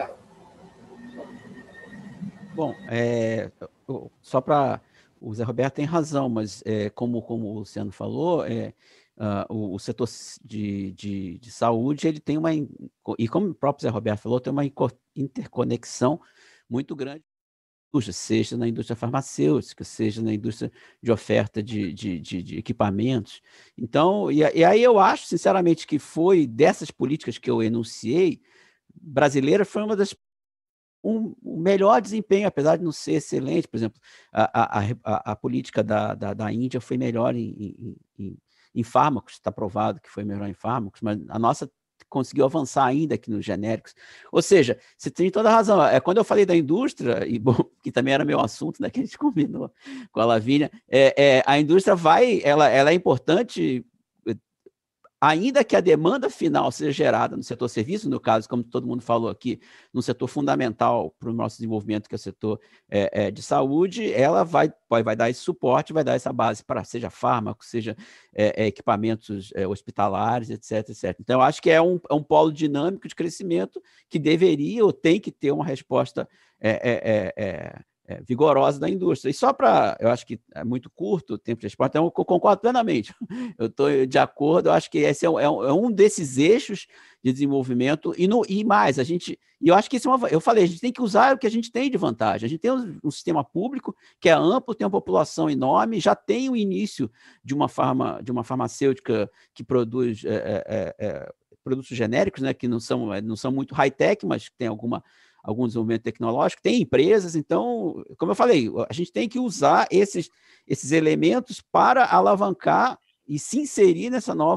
Bom, só para... O Zé Roberto tem razão, mas como o Luciano falou, o setor de saúde, ele tem e como o próprio Zé Roberto falou, tem uma interconexão muito grande, seja na indústria farmacêutica, seja na indústria de oferta de equipamentos. Então, e aí eu acho, sinceramente, que foi dessas políticas que eu enunciei, brasileira foi uma das o melhor desempenho, apesar de não ser excelente. Por exemplo, a política da Índia foi melhor em fármacos, está provado que foi melhor em fármacos, mas a nossa conseguiu avançar ainda aqui nos genéricos. Ou seja, você tem toda a razão. Quando eu falei da indústria, e bom, que também era meu assunto, né, que a gente combinou com a Lavínia, a indústria ela é importante, ainda que a demanda final seja gerada no setor serviço, no caso, como todo mundo falou aqui, no setor fundamental para o nosso desenvolvimento, que é o setor de saúde, ela vai dar esse suporte, vai dar essa base para, seja fármaco, seja equipamentos hospitalares, etc, etc. Então, eu acho que é um polo dinâmico de crescimento que deveria ou tem que ter uma resposta vigorosa da indústria. E só para, eu acho que é muito curto o tempo de resposta, então eu concordo plenamente. Eu estou de acordo, eu acho que esse é um desses eixos de desenvolvimento, e mais, eu acho que eu falei, a gente tem que usar o que a gente tem de vantagem. A gente tem um sistema público que é amplo, tem uma população enorme, já tem o início de uma farmacêutica que produz produtos genéricos, né, que não são muito high-tech, mas tem algum desenvolvimento tecnológico, tem empresas, então, como eu falei, a gente tem que usar esses elementos para alavancar e se inserir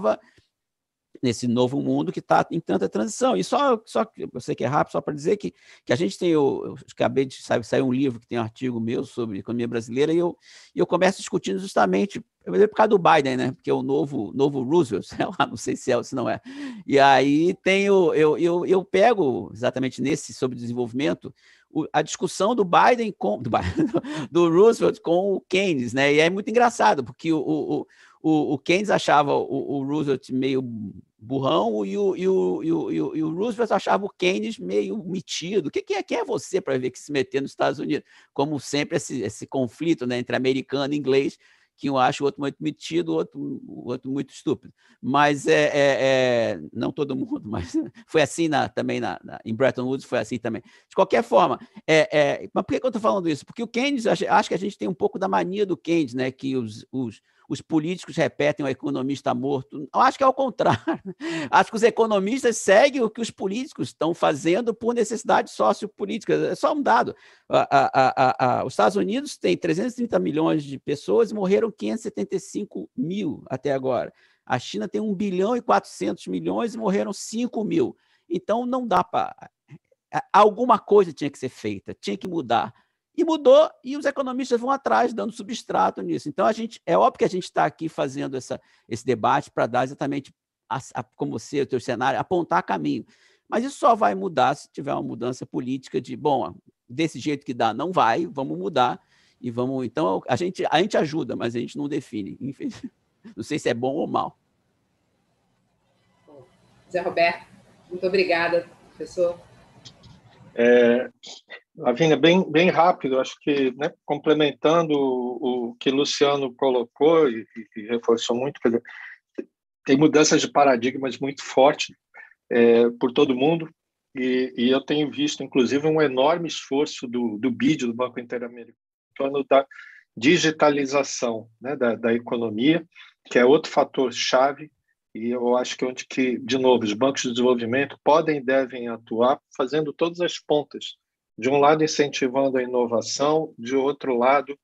nesse novo mundo que está em tanta transição. E só eu sei que é rápido, só para dizer que a gente tem, eu acabei de sair um livro que tem um artigo meu sobre economia brasileira, e eu começo discutindo justamente por causa do Biden, né? Porque é o novo Roosevelt, sei lá, não sei se é ou se não é. E aí eu pego exatamente nesse sobre desenvolvimento a discussão do Biden do Roosevelt com o Keynes, né? E é muito engraçado, porque o Keynes achava o Roosevelt meio burrão e o Roosevelt achava o Keynes meio metido. Quem é você para ver que se meter nos Estados Unidos? Como sempre, esse conflito, né, entre americano e inglês, que um acha o outro muito metido, o outro muito estúpido. Mas não todo mundo, mas foi assim também em Bretton Woods, foi assim também. De qualquer forma, mas por que eu estou falando isso? Porque o Keynes, acho que a gente tem um pouco da mania do Keynes, né, que os políticos repetem o economista morto. Eu acho que é ao contrário. Acho que os economistas seguem o que os políticos estão fazendo por necessidade sociopolítica. É só um dado. Os Estados Unidos têm 330 milhões de pessoas e morreram 575 mil até agora. A China tem 1 bilhão e 400 milhões e morreram 5 mil. Então, não dá para... Alguma coisa tinha que ser feita, tinha que mudar. E mudou, e os economistas vão atrás, dando substrato nisso. Então, é óbvio que a gente está aqui fazendo esse debate para dar exatamente, como você, o teu cenário, apontar caminho. Mas isso só vai mudar se tiver uma mudança política de, bom, desse jeito que dá, não vai, vamos mudar, e vamos... Então, a gente ajuda, mas a gente não define. Não sei se é bom ou mal. Zé Roberto, muito obrigada, professor. Lavínia, bem rápido, acho que, né, complementando o que Luciano colocou e reforçou muito, quer dizer, tem mudanças de paradigmas muito fortes por todo mundo, e eu tenho visto, inclusive, um enorme esforço do BID, do Banco Interamericano, da digitalização, né, da economia, que é outro fator-chave, e eu acho que onde que, de novo, os bancos de desenvolvimento podem e devem atuar fazendo todas as pontas. De um lado, incentivando a inovação, de outro lado,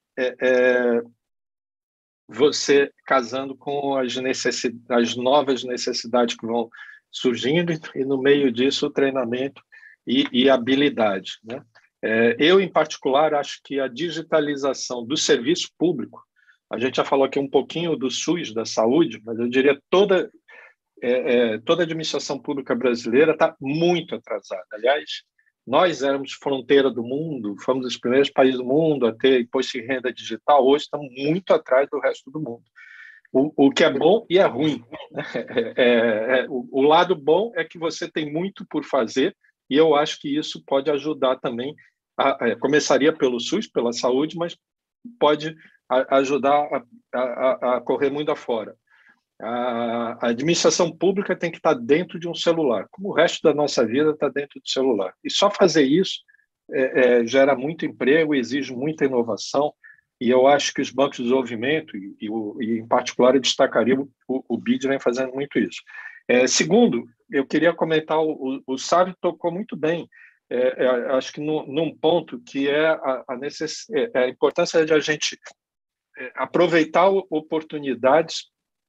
você casando com as novas necessidades que vão surgindo, e no meio disso o treinamento e habilidade, né? Eu, em particular, acho que a digitalização do serviço público, a gente já falou aqui um pouquinho do SUS, da saúde, mas eu diria toda a administração pública brasileira está muito atrasada. Aliás, nós éramos fronteira do mundo, fomos os primeiros países do mundo a ter imposto de renda digital, hoje estamos muito atrás do resto do mundo. O que é bom e é ruim. O lado bom é que você tem muito por fazer, e eu acho que isso pode ajudar também, começaria pelo SUS, pela saúde, mas pode ajudar a correr muito afora. A administração pública tem que estar dentro de um celular, como o resto da nossa vida está dentro do celular. E só fazer isso gera muito emprego, exige muita inovação, e eu acho que os bancos de desenvolvimento, e em particular eu destacaria o BID vem fazendo muito isso. Segundo, eu queria comentar, o Sávio tocou muito bem, acho que num ponto que é a importância de a gente aproveitar oportunidades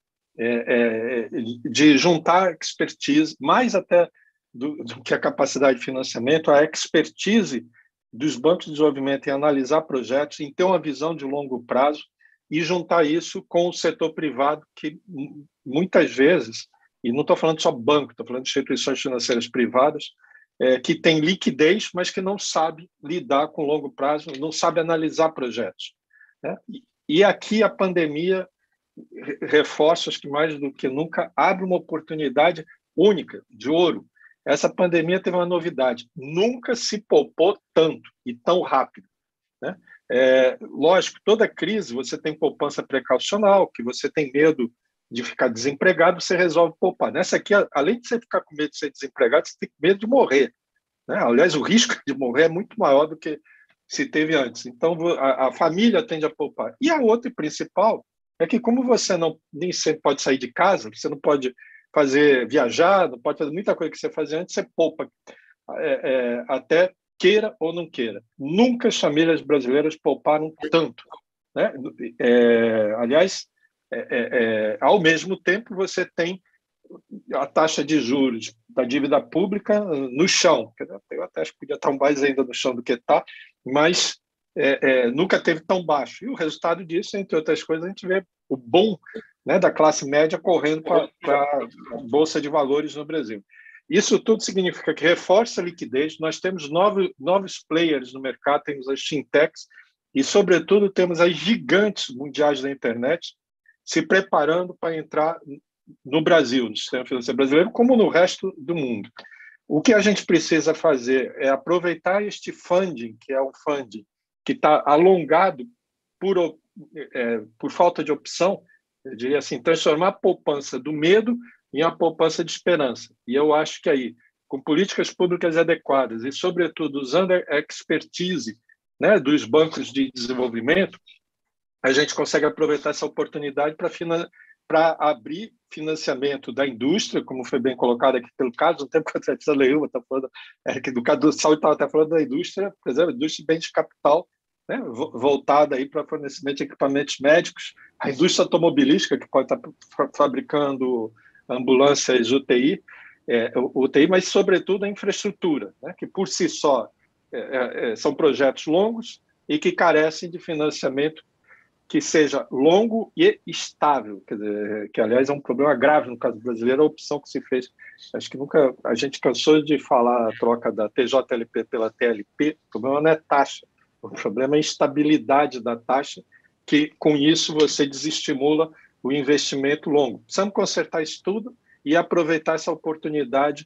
de juntar expertise, mais até do que a capacidade de financiamento, a expertise dos bancos de desenvolvimento em analisar projetos, em ter uma visão de longo prazo e juntar isso com o setor privado, que muitas vezes, e não estou falando só banco, estou falando de instituições financeiras privadas, que tem liquidez, mas que não sabe lidar com longo prazo, não sabe analisar projetos, né? E aqui a pandemia reforça, acho que mais do que nunca, abre uma oportunidade única, de ouro. Essa pandemia teve uma novidade, nunca se poupou tanto e tão rápido. né? Lógico, toda crise você tem poupança precaucional, que você tem medo de ficar desempregado, você resolve poupar. Nessa aqui, além de você ficar com medo de ser desempregado, você tem medo de morrer, né? Aliás, o risco de morrer é muito maior do que se teve antes. Então, a família tende a poupar. E a outra principal é que, como você nem sempre pode sair de casa, você não pode viajar, não pode fazer muita coisa que você fazia antes, você poupa até queira ou não queira. Nunca as famílias brasileiras pouparam tanto, né? Aliás, ao mesmo tempo, você tem a taxa de juros da dívida pública no chão. Eu até acho que podia estar mais ainda no chão do que está, mas nunca teve tão baixo. E o resultado disso, entre outras coisas, a gente vê o bom, né, da classe média correndo para a Bolsa de Valores no Brasil. Isso tudo significa que reforça a liquidez, nós temos novos players no mercado, temos as fintechs e, sobretudo, temos as gigantes mundiais da internet se preparando para entrar no Brasil, no sistema financeiro brasileiro, como no resto do mundo. O que a gente precisa fazer é aproveitar este funding, que é um funding que está alongado por falta de opção, eu diria assim, transformar a poupança do medo em a poupança de esperança. E eu acho que aí, com políticas públicas adequadas e, sobretudo, usando a expertise, né, dos bancos de desenvolvimento, a gente consegue aproveitar essa oportunidade para abrir financiamento da indústria, como foi bem colocado aqui pelo Carlos, no tempo que a Teresa Leilma está falando, que do Cadu Saúde estava até falando da indústria, por exemplo, indústria de bens de capital, né, voltada aí para fornecimento de equipamentos médicos, a indústria automobilística, que pode estar fabricando ambulâncias UTI, mas, sobretudo, a infraestrutura, né, que, por si só, são projetos longos e que carecem de financiamento que seja longo e estável, quer dizer, que, aliás, é um problema grave no caso brasileiro, a opção que se fez. Acho que nunca a gente cansou de falar a troca da TJLP pela TLP, o problema não é taxa, o problema é a instabilidade da taxa, que, com isso, você desestimula o investimento longo. Precisamos consertar isso tudo e aproveitar essa oportunidade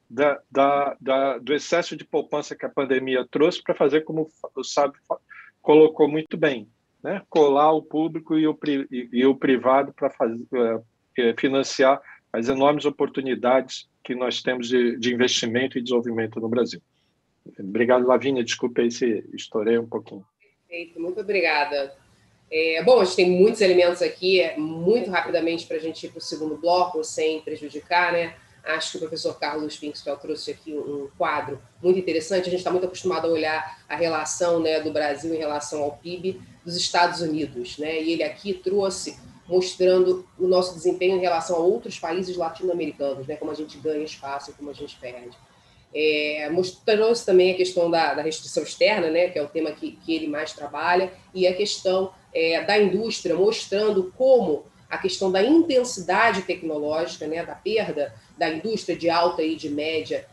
do excesso de poupança que a pandemia trouxe para fazer como o Sábio colocou muito bem, né? Colar o público e o privado para financiar as enormes oportunidades que nós temos de investimento e desenvolvimento no Brasil. Obrigado, Lavínia. Desculpe aí se estourei um pouquinho. Perfeito, muito obrigada. Bom, a gente tem muitos elementos aqui, muito rapidamente para a gente ir para o segundo bloco, sem prejudicar, né? Acho que o professor Carlos Pinksfeld trouxe aqui um quadro muito interessante. A gente está muito acostumado a olhar a relação, né, do Brasil em relação ao PIB dos Estados Unidos, né? E ele aqui trouxe, mostrando o nosso desempenho em relação a outros países latino-americanos, né? Como a gente ganha espaço e como a gente perde. Mostrou-se também a questão da restrição externa, né, que é o tema que ele mais trabalha, e a questão da indústria, mostrando como a questão da intensidade tecnológica, né, da perda da indústria de alta e de média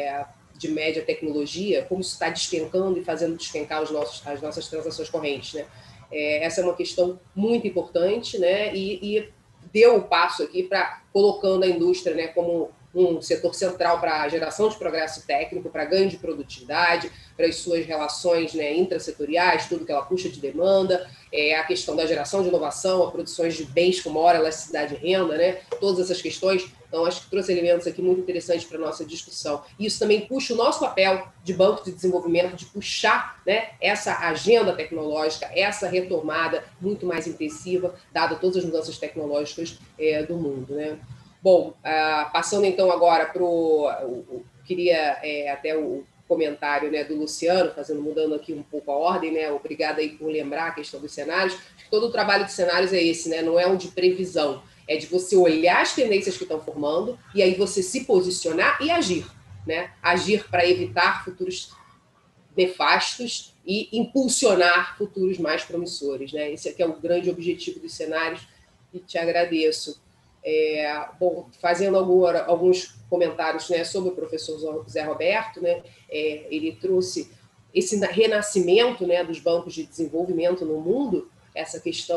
tecnologia, como isso está despencando e fazendo despencar as nossas transações correntes, né? Essa é uma questão muito importante, né, e deu o passo aqui para colocando a indústria, né, como um setor central para a geração de progresso técnico, para ganho de produtividade, para as suas relações, né, intrasetoriais, tudo que ela puxa de demanda, a questão da geração de inovação, a produções de bens com maior elasticidade de renda, né, todas essas questões. Então, acho que trouxe elementos aqui muito interessantes para a nossa discussão. E isso também puxa o nosso papel de banco de desenvolvimento, de puxar, né, essa agenda tecnológica, essa retomada muito mais intensiva, dada todas as mudanças tecnológicas do mundo, né. Bom, passando então agora para queria até o comentário, né, do Luciano, mudando aqui um pouco a ordem, né, obrigada aí por lembrar a questão dos cenários. Todo o trabalho de cenários é esse, né, não é um de previsão, é de você olhar as tendências que estão formando e aí você se posicionar e agir, né, agir para evitar futuros nefastos e impulsionar futuros mais promissores, né, esse aqui é o grande objetivo dos cenários e te agradeço. Bom, fazendo alguns comentários, né, sobre o professor Zé Roberto, né, ele trouxe esse renascimento, né, dos bancos de desenvolvimento no mundo, essa questão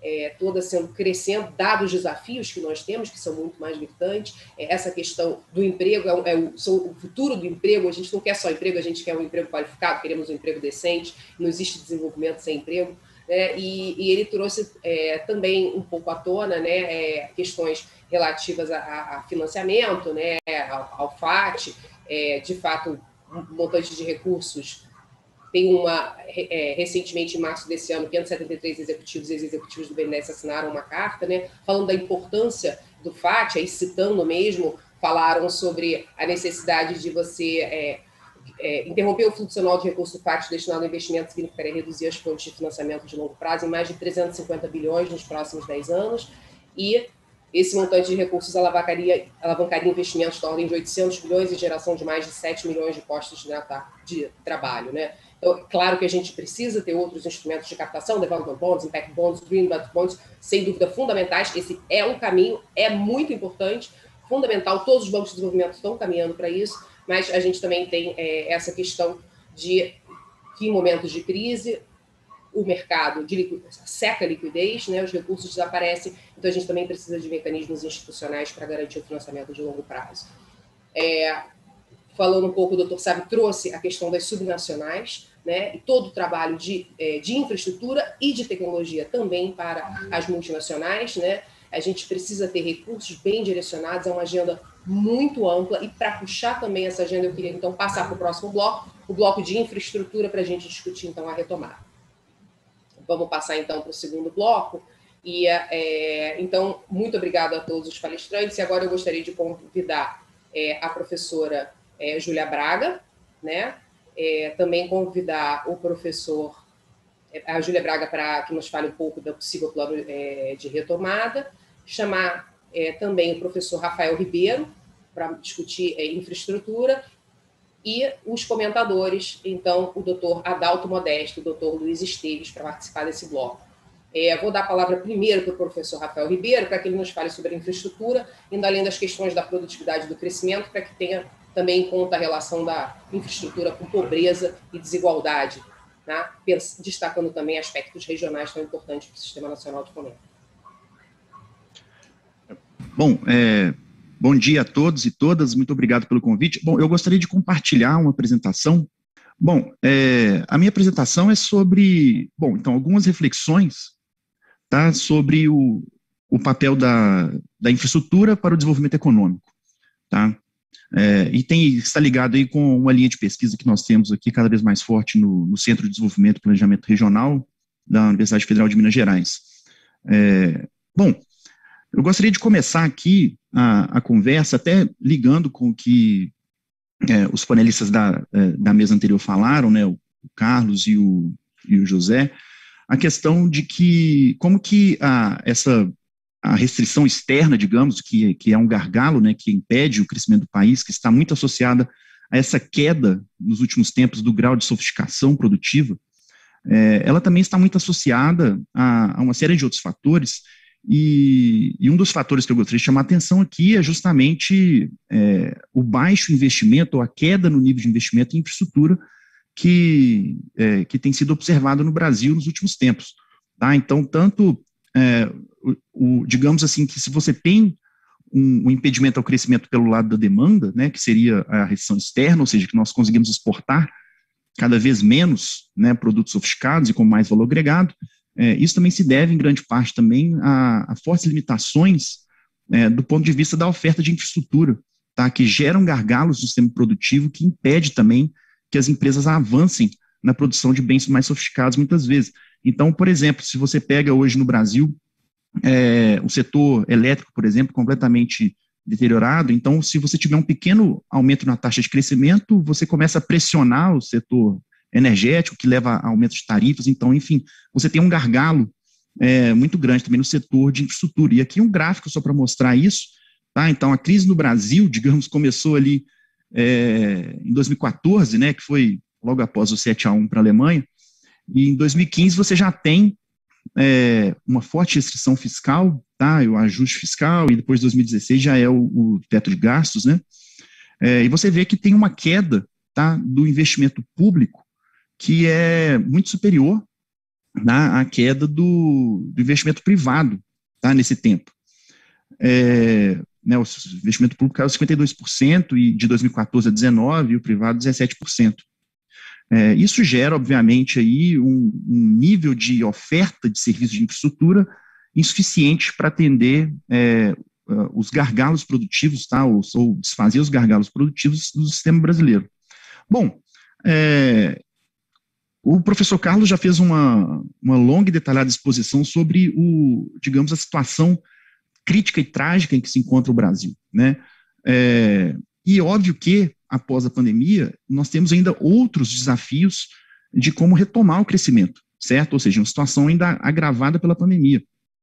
toda crescendo, dados os desafios que nós temos, que são muito mais gritantes. Essa questão do emprego, o futuro do emprego, a gente não quer só emprego, a gente quer um emprego qualificado, queremos um emprego decente, não existe desenvolvimento sem emprego. E ele trouxe também um pouco à tona, né, questões relativas a financiamento, né, ao FAT. De fato, um montante de recursos. Tem recentemente, em março desse ano, 573 executivos e ex-executivos do BNDES assinaram uma carta, né, falando da importância do FAT, aí citando mesmo, falaram sobre a necessidade de você interromper o fluxo anual de recursos do FAT destinado a investimentos, significaria reduzir as fontes de financiamento de longo prazo em mais de 350 bilhões nos próximos 10 anos, e esse montante de recursos alavancaria investimentos da ordem de 800 bilhões e geração de mais de 7 milhões de postos de trabalho, né? Então, claro que a gente precisa ter outros instrumentos de captação, development bonds, impact bonds, green bonds, sem dúvida fundamentais. Esse é um caminho, é muito importante, fundamental. Todos os bancos de desenvolvimento estão caminhando para isso, mas a gente também tem essa questão de que em momentos de crise o mercado seca a liquidez, né, os recursos desaparecem, então a gente também precisa de mecanismos institucionais para garantir o financiamento de longo prazo. Falando um pouco, o Dr. Sábio trouxe a questão das subnacionais, né, e todo o trabalho de infraestrutura e de tecnologia também para as multinacionais, né. A gente precisa ter recursos bem direcionados, é uma agenda muito ampla, e para puxar também essa agenda, eu queria então passar para o próximo bloco, o bloco de infraestrutura, para a gente discutir então a retomada. Vamos passar então para o segundo bloco. Então, muito obrigada a todos os palestrantes, e agora eu gostaria de convidar a professora Júlia Braga, né? Também convidar o professor a Júlia Braga para que nos fale um pouco do possível plano de retomada, chamar também o professor Rafael Ribeiro para discutir infraestrutura, e os comentadores, então, o doutor Adalto Modesto, o doutor Luiz Esteves, para participar desse bloco. Vou dar a palavra primeiro para o professor Rafael Ribeiro, para que ele nos fale sobre a infraestrutura, indo além das questões da produtividade e do crescimento, para que tenha também em conta a relação da infraestrutura com pobreza e desigualdade, né? Destacando também aspectos regionais tão importantes para o Sistema Nacional de Fomento. Bom, bom dia a todos e todas, muito obrigado pelo convite. Bom, eu gostaria de compartilhar uma apresentação. Bom, a minha apresentação é sobre, então, algumas reflexões, tá, sobre o papel da infraestrutura para o desenvolvimento econômico, tá? E está ligado aí com uma linha de pesquisa que nós temos aqui cada vez mais forte no Centro de Desenvolvimento e Planejamento Regional da Universidade Federal de Minas Gerais. Bom, eu gostaria de começar aqui a conversa, até ligando com o que os panelistas da mesa anterior falaram, né, o Carlos e o José, a questão de que, como que a restrição externa, digamos, que é um gargalo, né, que impede o crescimento do país, que está muito associada a essa queda nos últimos tempos do grau de sofisticação produtiva, ela também está muito associada a uma série de outros fatores. E um dos fatores que eu gostaria de chamar a atenção aqui é justamente o baixo investimento, ou a queda no nível de investimento em infraestrutura que tem sido observado no Brasil nos últimos tempos. Tá? Então, tanto, digamos assim, que se você tem um impedimento ao crescimento pelo lado da demanda, né, que seria a restrição externa, ou seja, que nós conseguimos exportar cada vez menos, né, produtos sofisticados e com mais valor agregado, isso também se deve, em grande parte, também a fortes limitações do ponto de vista da oferta de infraestrutura, tá, que geram gargalos no sistema produtivo, que impede também que as empresas avancem na produção de bens mais sofisticados, muitas vezes. Então, por exemplo, se você pega hoje no Brasil o setor elétrico, por exemplo, completamente deteriorado, então, se você tiver um pequeno aumento na taxa de crescimento, você começa a pressionar o setor energético, que leva a aumento de tarifas. Então, enfim, você tem um gargalo muito grande também no setor de infraestrutura. E aqui um gráfico só para mostrar isso, tá? Então, a crise no Brasil, digamos, começou ali em 2014, né, que foi logo após o 7-1 para a Alemanha, e em 2015 você já tem uma forte restrição fiscal, tá? O ajuste fiscal, e depois de 2016 já é o teto de gastos, né? E você vê que tem uma queda, tá, do investimento público, que é muito superior a queda do investimento privado, tá, nesse tempo. O investimento público caiu 52% e de 2014 a 2019, e o privado 17%. Isso gera, obviamente, aí um nível de oferta de serviços de infraestrutura insuficiente para atender os gargalos produtivos, tá, ou desfazer os gargalos produtivos do sistema brasileiro. Bom, o professor Carlos já fez uma longa e detalhada exposição sobre a situação crítica e trágica em que se encontra o Brasil, né? E óbvio que, após a pandemia, nós temos ainda outros desafios de como retomar o crescimento, certo? Ou seja, uma situação ainda agravada pela pandemia.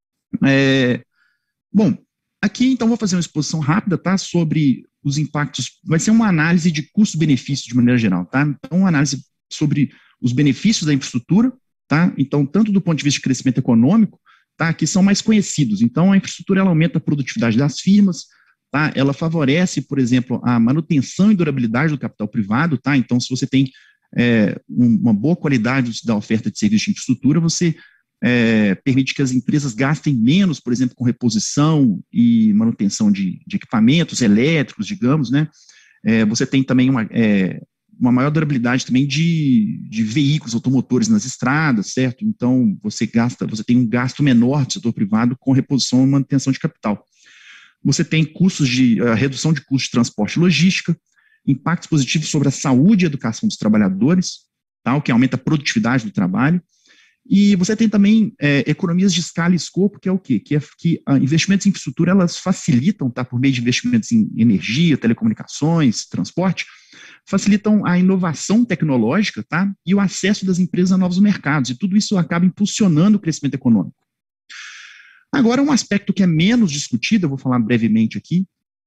Bom, aqui então vou fazer uma exposição rápida, tá, sobre os impactos, vai ser uma análise de custo-benefício de maneira geral, tá? Então, uma análise sobre os benefícios da infraestrutura, tá? Então, tanto do ponto de vista de crescimento econômico, tá, que são mais conhecidos. Então, a infraestrutura ela aumenta a produtividade das firmas, tá? Ela favorece, por exemplo, a manutenção e durabilidade do capital privado, tá? Então, se você tem uma boa qualidade da oferta de serviço de infraestrutura, você permite que as empresas gastem menos, por exemplo, com reposição e manutenção de equipamentos elétricos, digamos, né? Você tem também uma maior durabilidade também de veículos automotores nas estradas, certo? Então, você tem um gasto menor do setor privado com reposição e manutenção de capital. Você tem redução de custos de transporte e logística, impactos positivos sobre a saúde e educação dos trabalhadores, tá? O que aumenta a produtividade do trabalho. E você tem também economias de escala e escopo, que é o quê? Que investimentos em infraestrutura, elas facilitam, tá, por meio de investimentos em energia, telecomunicações, transporte, facilitam a inovação tecnológica, tá, e o acesso das empresas a novos mercados, e tudo isso acaba impulsionando o crescimento econômico. Agora, um aspecto que é menos discutido, eu vou falar brevemente aqui,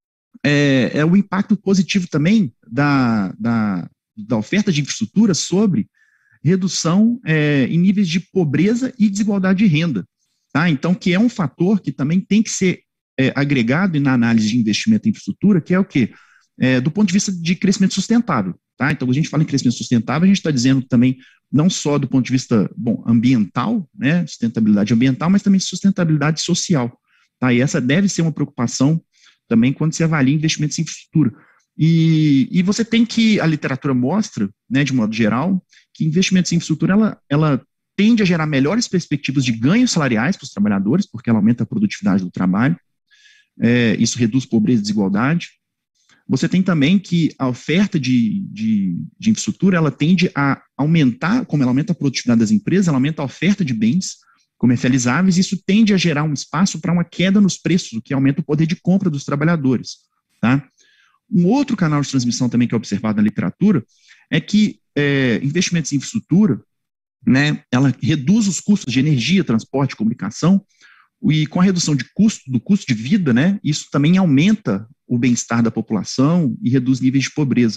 é o impacto positivo também da oferta de infraestrutura sobre redução em níveis de pobreza e desigualdade de renda, tá? Então, que é um fator que também tem que ser agregado na análise de investimento em infraestrutura, que é o quê? Do ponto de vista de crescimento sustentável, tá? Então, quando a gente fala em crescimento sustentável, a gente está dizendo também não só do ponto de vista, ambiental, né, sustentabilidade ambiental, mas também sustentabilidade social, tá? E essa deve ser uma preocupação também quando se avalia investimentos em infraestrutura. E você tem que, a literatura mostra, né, de modo geral, que investimentos em infraestrutura, ela tende a gerar melhores perspectivas de ganhos salariais para os trabalhadores, porque ela aumenta a produtividade do trabalho, isso reduz pobreza e desigualdade. Você tem também que a oferta de infraestrutura, ela tende a aumentar, como ela aumenta a produtividade das empresas, ela aumenta a oferta de bens comercializáveis, e isso tende a gerar um espaço para uma queda nos preços, o que aumenta o poder de compra dos trabalhadores, tá? Um outro canal de transmissão também que é observado na literatura é que investimentos em infraestrutura, né, ela reduz os custos de energia, transporte, comunicação, e com a redução do custo de vida, né, isso também aumenta o bem-estar da população e reduz níveis de pobreza.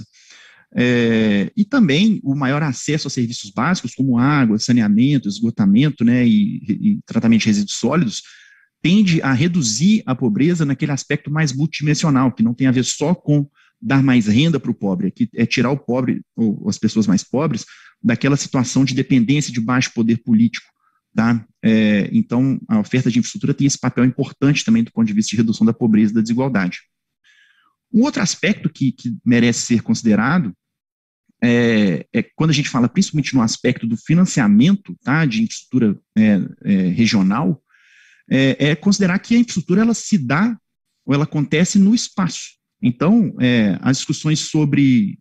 E também o maior acesso a serviços básicos como água, saneamento, esgotamento, né, e tratamento de resíduos sólidos, tende a reduzir a pobreza naquele aspecto mais multidimensional, que não tem a ver só com dar mais renda para o pobre, que é tirar o pobre, ou as pessoas mais pobres, daquela situação de dependência de baixo poder político, tá? Então, a oferta de infraestrutura tem esse papel importante também do ponto de vista de redução da pobreza e da desigualdade. Um outro aspecto que merece ser considerado é quando a gente fala principalmente no aspecto do financiamento, tá, de infraestrutura regional, considerar que a infraestrutura ela se dá ou ela acontece no espaço. Então, as discussões sobre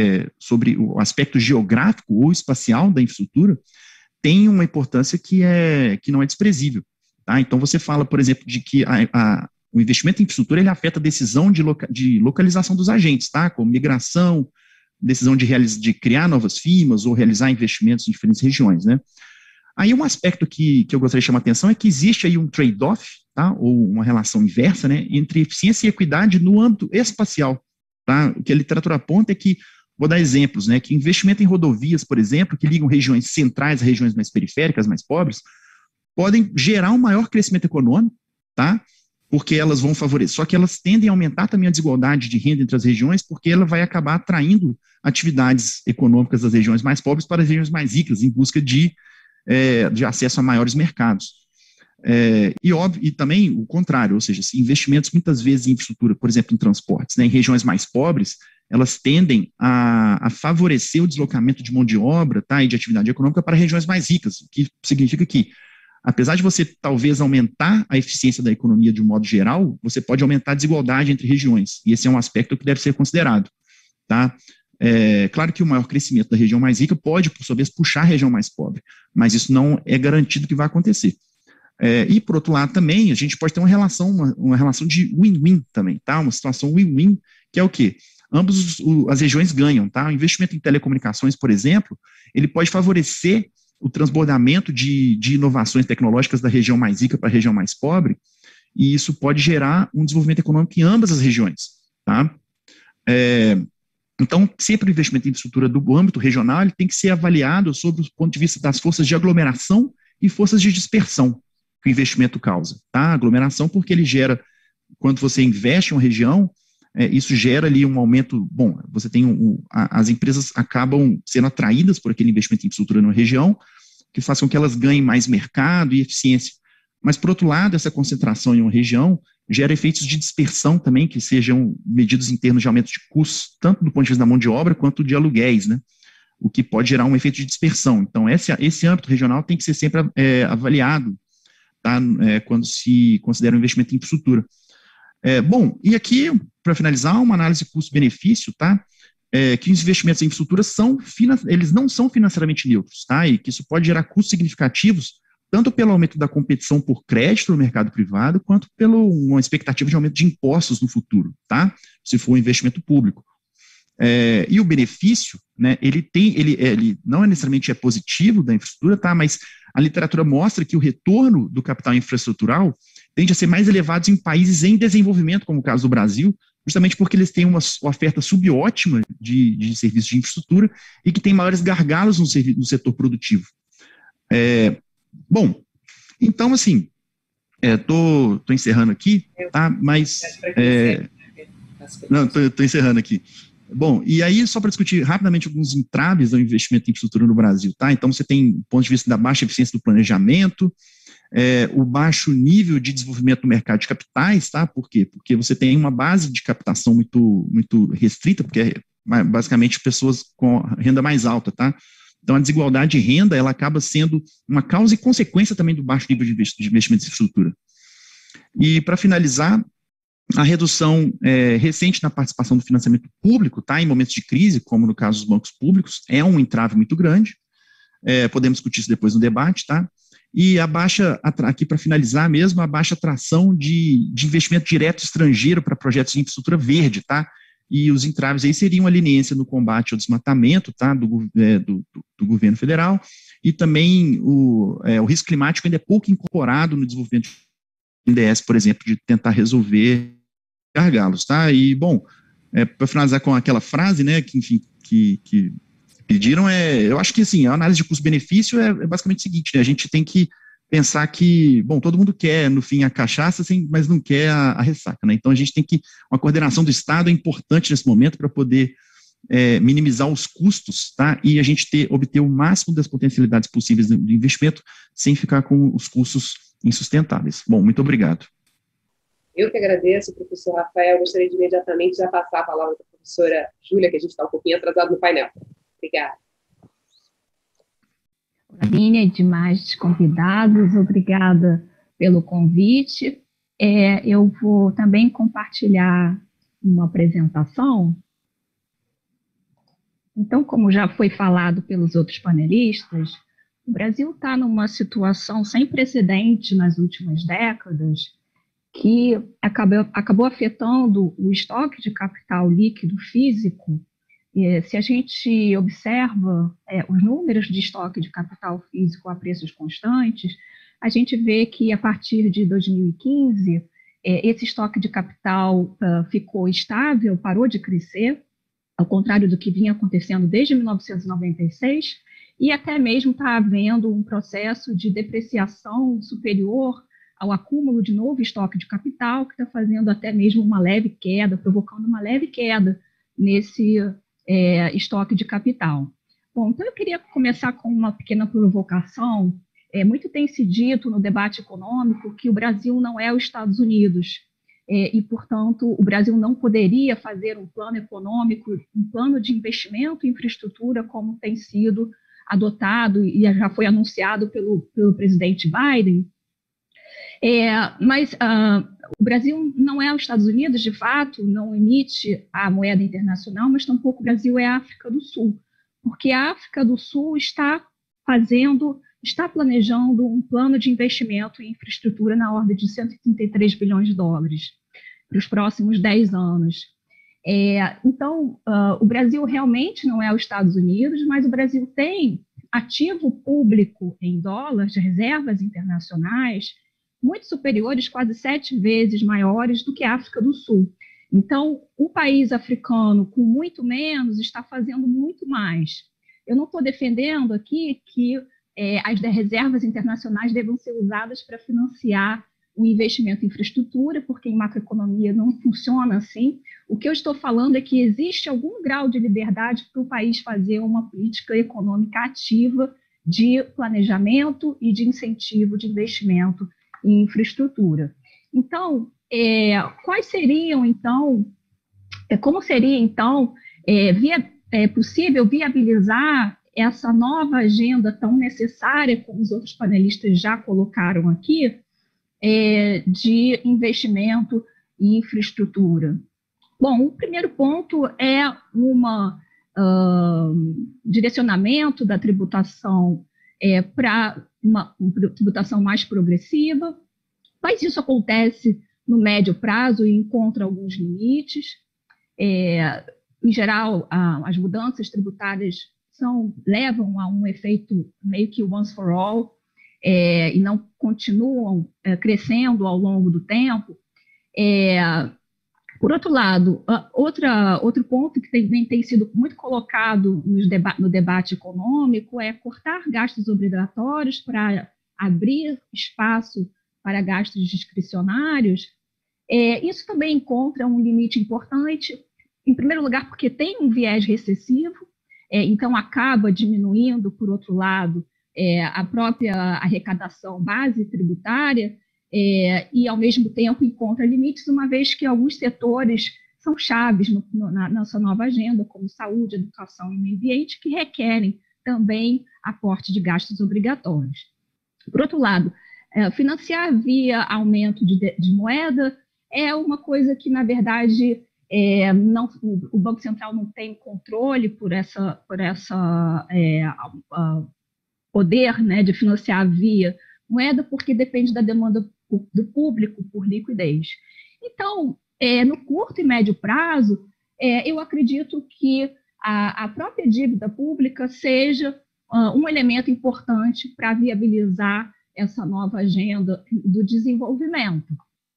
o aspecto geográfico ou espacial da infraestrutura têm uma importância que não é desprezível, tá? Então, você fala, por exemplo, de que o investimento em infraestrutura ele afeta a decisão de localização dos agentes, tá? Como migração, decisão de criar novas firmas ou realizar investimentos em diferentes regiões, né? Aí um aspecto que eu gostaria de chamar a atenção é que existe aí um trade-off, tá, ou uma relação inversa, né, entre eficiência e equidade no âmbito espacial, tá? O que a literatura aponta é que, vou dar exemplos, né, que investimento em rodovias, por exemplo, que ligam regiões centrais a regiões mais periféricas, mais pobres, podem gerar um maior crescimento econômico, tá? Porque elas vão favorecer, só que elas tendem a aumentar também a desigualdade de renda entre as regiões, porque ela vai acabar atraindo atividades econômicas das regiões mais pobres para as regiões mais ricas, em busca de de acesso a maiores mercados. E também o contrário, ou seja, investimentos muitas vezes em infraestrutura, por exemplo, em transportes, né, em regiões mais pobres, elas tendem a favorecer o deslocamento de mão de obra, tá, e de atividade econômica para regiões mais ricas, o que significa que, apesar de você talvez aumentar a eficiência da economia de um modo geral, você pode aumentar a desigualdade entre regiões, e esse é um aspecto que deve ser considerado. Tá? Claro que o maior crescimento da região mais rica pode, por sua vez, puxar a região mais pobre, mas isso não é garantido que vai acontecer. E, por outro lado, também, a gente pode ter uma relação de win-win também, tá? Uma situação win-win, que é o quê? As regiões ganham, tá? O investimento em telecomunicações, por exemplo, ele pode favorecer o transbordamento de inovações tecnológicas da região mais rica para a região mais pobre, e isso pode gerar um desenvolvimento econômico em ambas as regiões, tá? Então, sempre o investimento em infraestrutura do âmbito regional ele tem que ser avaliado sob o ponto de vista das forças de aglomeração e forças de dispersão que o investimento causa, tá? Aglomeração porque ele gera, quando você investe em uma região, isso gera ali um aumento, você tem as empresas acabam sendo atraídas por aquele investimento em infraestrutura numa região, que faz com que elas ganhem mais mercado e eficiência. Mas, por outro lado, essa concentração em uma região gera efeitos de dispersão também, que sejam medidos em termos de aumento de custos, tanto do ponto de vista da mão de obra, quanto de aluguéis, né? O que pode gerar um efeito de dispersão. Então, esse âmbito regional tem que ser sempre avaliado, tá? Quando se considera um investimento em infraestrutura. E aqui, para finalizar, uma análise de custo-benefício, tá? Que os investimentos em infraestrutura eles não são financeiramente neutros, tá? E que isso pode gerar custos significativos, tanto pelo aumento da competição por crédito no mercado privado, quanto pela uma expectativa de aumento de impostos no futuro, tá? Se for um investimento público. E o benefício, né, ele não necessariamente positivo da infraestrutura, tá? Mas a literatura mostra que o retorno do capital infraestrutural tende a ser mais elevado em países em desenvolvimento, como o caso do Brasil, justamente porque eles têm uma oferta subótima de serviços de infraestrutura e que tem maiores gargalos no setor produtivo. Então, assim, tô encerrando aqui, tá? Mas... Não, tô encerrando aqui. E aí, só para discutir rapidamente alguns entraves ao investimento em infraestrutura no Brasil, tá? Então, você tem, do ponto de vista da baixa eficiência do planejamento, o baixo nível de desenvolvimento do mercado de capitais, tá? Por quê? Porque você tem uma base de captação muito restrita, porque basicamente pessoas com renda mais alta, tá? Então, a desigualdade de renda, ela acaba sendo uma causa e consequência também do baixo nível de investimento em infraestrutura. E, para finalizar, a redução recente na participação do financiamento público, tá, em momentos de crise, como no caso dos bancos públicos, é um entrave muito grande. Podemos discutir isso depois no debate, tá? E aqui para finalizar mesmo, a baixa atração de investimento direto estrangeiro para projetos de infraestrutura verde, tá? E os entraves aí seriam a leniência no combate ao desmatamento, tá, do governo federal, e também o risco climático ainda é pouco incorporado no desenvolvimento do NDS, por exemplo, de tentar resolver gargalos, tá? E, para finalizar com aquela frase, né, que pediram, eu acho que, assim, a análise de custo-benefício é basicamente o seguinte, né, a gente tem que pensar que, todo mundo quer, no fim, a cachaça, mas não quer a ressaca, né? Então, a gente tem uma coordenação do Estado é importante nesse momento para poder minimizar os custos, tá? E a gente obter o máximo das potencialidades possíveis de investimento sem ficar com os custos insustentáveis. Muito obrigado. Eu que agradeço, professor Rafael. Gostaria de imediatamente já passar a palavra para a professora Júlia, que a gente está um pouquinho atrasado no painel. Obrigada. Lavínia e demais convidados, obrigada pelo convite. Eu vou também compartilhar uma apresentação. Então, como já foi falado pelos outros panelistas, o Brasil está numa situação sem precedente nas últimas décadas, que acabou afetando o estoque de capital líquido físico. Se a gente observa os números de estoque de capital físico a preços constantes, a gente vê que, a partir de 2015, esse estoque de capital ficou estável, parou de crescer, ao contrário do que vinha acontecendo desde 1996, e até mesmo está havendo um processo de depreciação superior ao acúmulo de novo estoque de capital, que está fazendo até mesmo uma leve queda, provocando uma leve queda nesse estoque de capital. Bom, então eu queria começar com uma pequena provocação. Muito tem se dito no debate econômico que o Brasil não é os Estados Unidos, e, portanto, o Brasil não poderia fazer um plano econômico, um plano de investimento em infraestrutura como tem sido adotado e já foi anunciado pelo presidente Biden. Mas o Brasil não é os Estados Unidos, de fato, não emite a moeda internacional, mas tampouco o Brasil é a África do Sul, porque a África do Sul está planejando um plano de investimento em infraestrutura na ordem de 133 bilhões de dólares para os próximos 10 anos. Então, o Brasil realmente não é os Estados Unidos, mas o Brasil tem ativo público em dólares, de reservas internacionais, muito superiores, quase 7 vezes maiores do que a África do Sul. Então, o país africano, com muito menos, está fazendo muito mais. Eu não estou defendendo aqui que as reservas internacionais devam ser usadas para financiar o investimento em infraestrutura, porque em macroeconomia não funciona assim. O que eu estou falando é que existe algum grau de liberdade para o país fazer uma política econômica ativa de planejamento e de incentivo de investimento em infraestrutura. Então, como seria, então, possível viabilizar essa nova agenda tão necessária, como os outros panelistas já colocaram aqui, de investimento em infraestrutura? Bom, o primeiro ponto é direcionamento da tributação para uma tributação mais progressiva, mas isso acontece no médio prazo e encontra alguns limites. Em geral, as mudanças tributárias levam a um efeito meio que once for all, e não continuam crescendo ao longo do tempo. Por outro lado, outro ponto que também tem sido muito colocado no debate econômico é cortar gastos obrigatórios para abrir espaço para gastos discricionários. Isso também encontra um limite importante, em primeiro lugar, porque tem um viés recessivo, então acaba diminuindo, por outro lado, a própria arrecadação base tributária, e, ao mesmo tempo, encontra limites, uma vez que alguns setores são chaves na nossa nova agenda, como saúde, educação e meio ambiente, que requerem também aporte de gastos obrigatórios. Por outro lado, financiar via aumento de moeda é uma coisa que, na verdade, o Banco Central não tem controle por essa poder, né, de financiar via moeda, porque depende da demanda do público por liquidez. Então, no curto e médio prazo, eu acredito que a própria dívida pública seja um elemento importante para viabilizar essa nova agenda do desenvolvimento.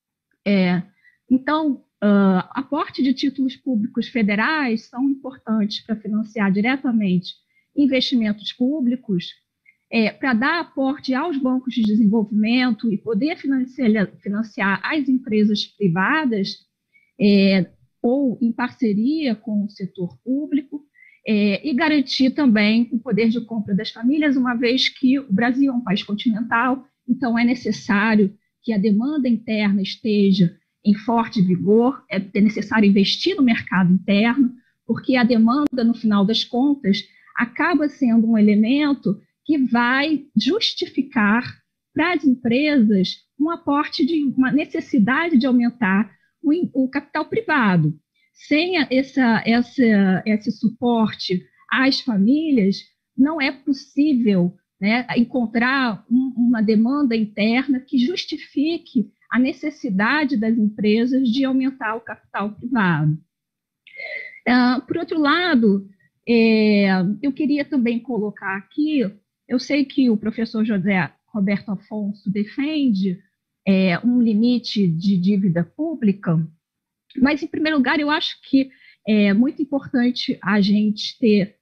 Então, aporte de títulos públicos federais são importantes para financiar diretamente investimentos públicos, para dar aporte aos bancos de desenvolvimento e poder financiar as empresas privadas, ou em parceria com o setor público, e garantir também o poder de compra das famílias, uma vez que o Brasil é um país continental, então é necessário que a demanda interna esteja em forte vigor, é necessário investir no mercado interno, porque a demanda, no final das contas, acaba sendo um elemento que vai justificar para as empresas um aporte uma necessidade de aumentar o capital privado. Sem esse suporte às famílias, não é possível, né, encontrar uma demanda interna que justifique a necessidade das empresas de aumentar o capital privado. Por outro lado, eu queria também colocar aqui, eu sei que o professor José Roberto Afonso defende um limite de dívida pública, mas, em primeiro lugar, eu acho que é muito importante a gente ter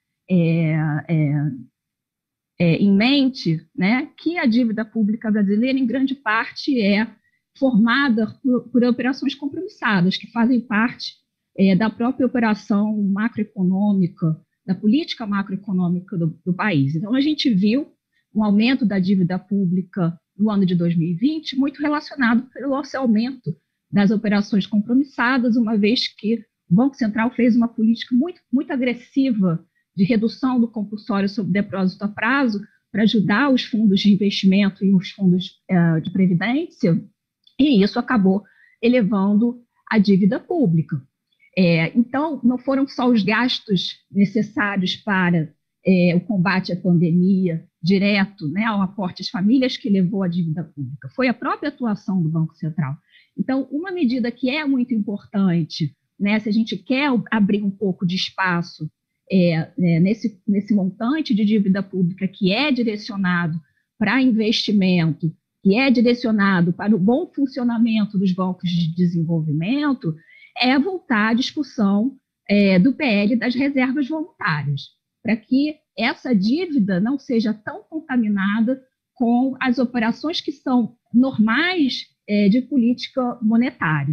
em mente, né, que a dívida pública brasileira, em grande parte, é formada por operações compromissadas, que fazem parte da própria operação macroeconômica da política macroeconômica do país. Então, a gente viu um aumento da dívida pública no ano de 2020, muito relacionado pelo aumento das operações compromissadas, uma vez que o Banco Central fez uma política muito agressiva de redução do compulsório sobre depósito a prazo para ajudar os fundos de investimento e os fundos de previdência, e isso acabou elevando a dívida pública. Então, não foram só os gastos necessários para o combate à pandemia direto, né, ao aporte às famílias que levou à dívida pública, foi a própria atuação do Banco Central. Então, uma medida que é muito importante, né, se a gente quer abrir um pouco de espaço nesse montante de dívida pública que é direcionado para investimento, que é direcionado para o bom funcionamento dos bancos de desenvolvimento, é voltar à discussão do PL das reservas voluntárias, para que essa dívida não seja tão contaminada com as operações que são normais de política monetária.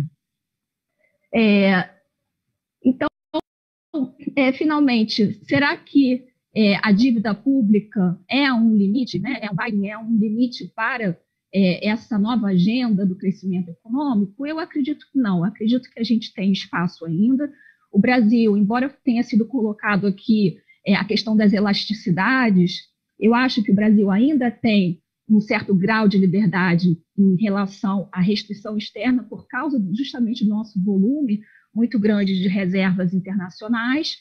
Então, finalmente, será que a dívida pública é um limite, né? É um limite para essa nova agenda do crescimento econômico? Eu acredito que não, acredito que a gente tem espaço ainda. O Brasil, embora tenha sido colocado aqui a questão das elasticidades, eu acho que o Brasil ainda tem um certo grau de liberdade em relação à restrição externa por causa justamente do nosso volume muito grande de reservas internacionais.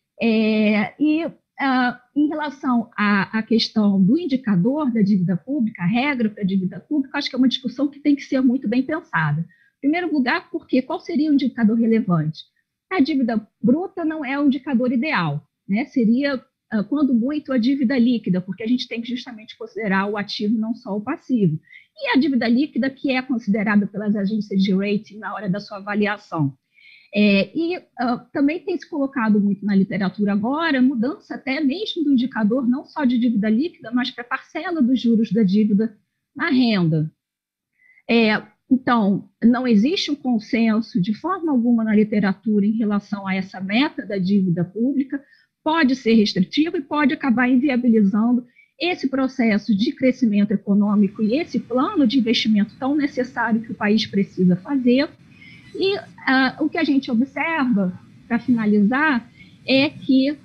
Em relação à questão do indicador da dívida pública, a regra para a dívida pública, acho que é uma discussão que tem que ser muito bem pensada. Em primeiro lugar, porque qual seria o indicador relevante? A dívida bruta não é o indicador ideal, né? Seria, quando muito, a dívida líquida, porque a gente tem que justamente considerar o ativo, não só o passivo. E a dívida líquida, que é considerada pelas agências de rating na hora da sua avaliação. Também tem se colocado muito na literatura agora, mudança até mesmo do indicador, não só de dívida líquida, mas para a parcela dos juros da dívida na renda. Então, não existe um consenso de forma alguma na literatura em relação a essa meta da dívida pública, pode ser restritivo e pode acabar inviabilizando esse processo de crescimento econômico e esse plano de investimento tão necessário que o país precisa fazer. E o que a gente observa, para finalizar, é que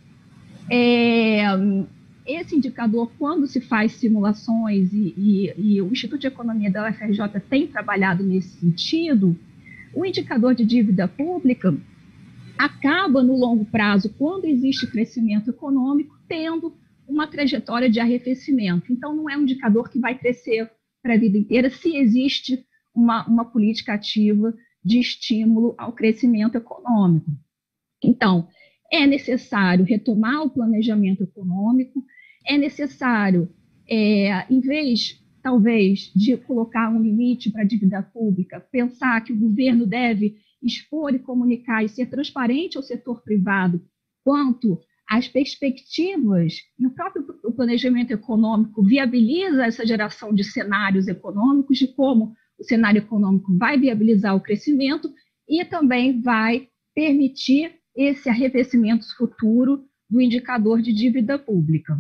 esse indicador, quando se faz simulações, e o Instituto de Economia da UFRJ tem trabalhado nesse sentido, o indicador de dívida pública acaba, no longo prazo, quando existe crescimento econômico, tendo uma trajetória de arrefecimento. Então, não é um indicador que vai crescer para a vida inteira se existe uma política ativa de estímulo ao crescimento econômico. Então, é necessário retomar o planejamento econômico, é necessário, em vez, talvez, de colocar um limite para a dívida pública, pensar que o governo deve expor e comunicar e ser transparente ao setor privado quanto às perspectivas, e o próprio planejamento econômico viabiliza essa geração de cenários econômicos, de como o cenário econômico vai viabilizar o crescimento e também vai permitir esse arrefecimento futuro do indicador de dívida pública.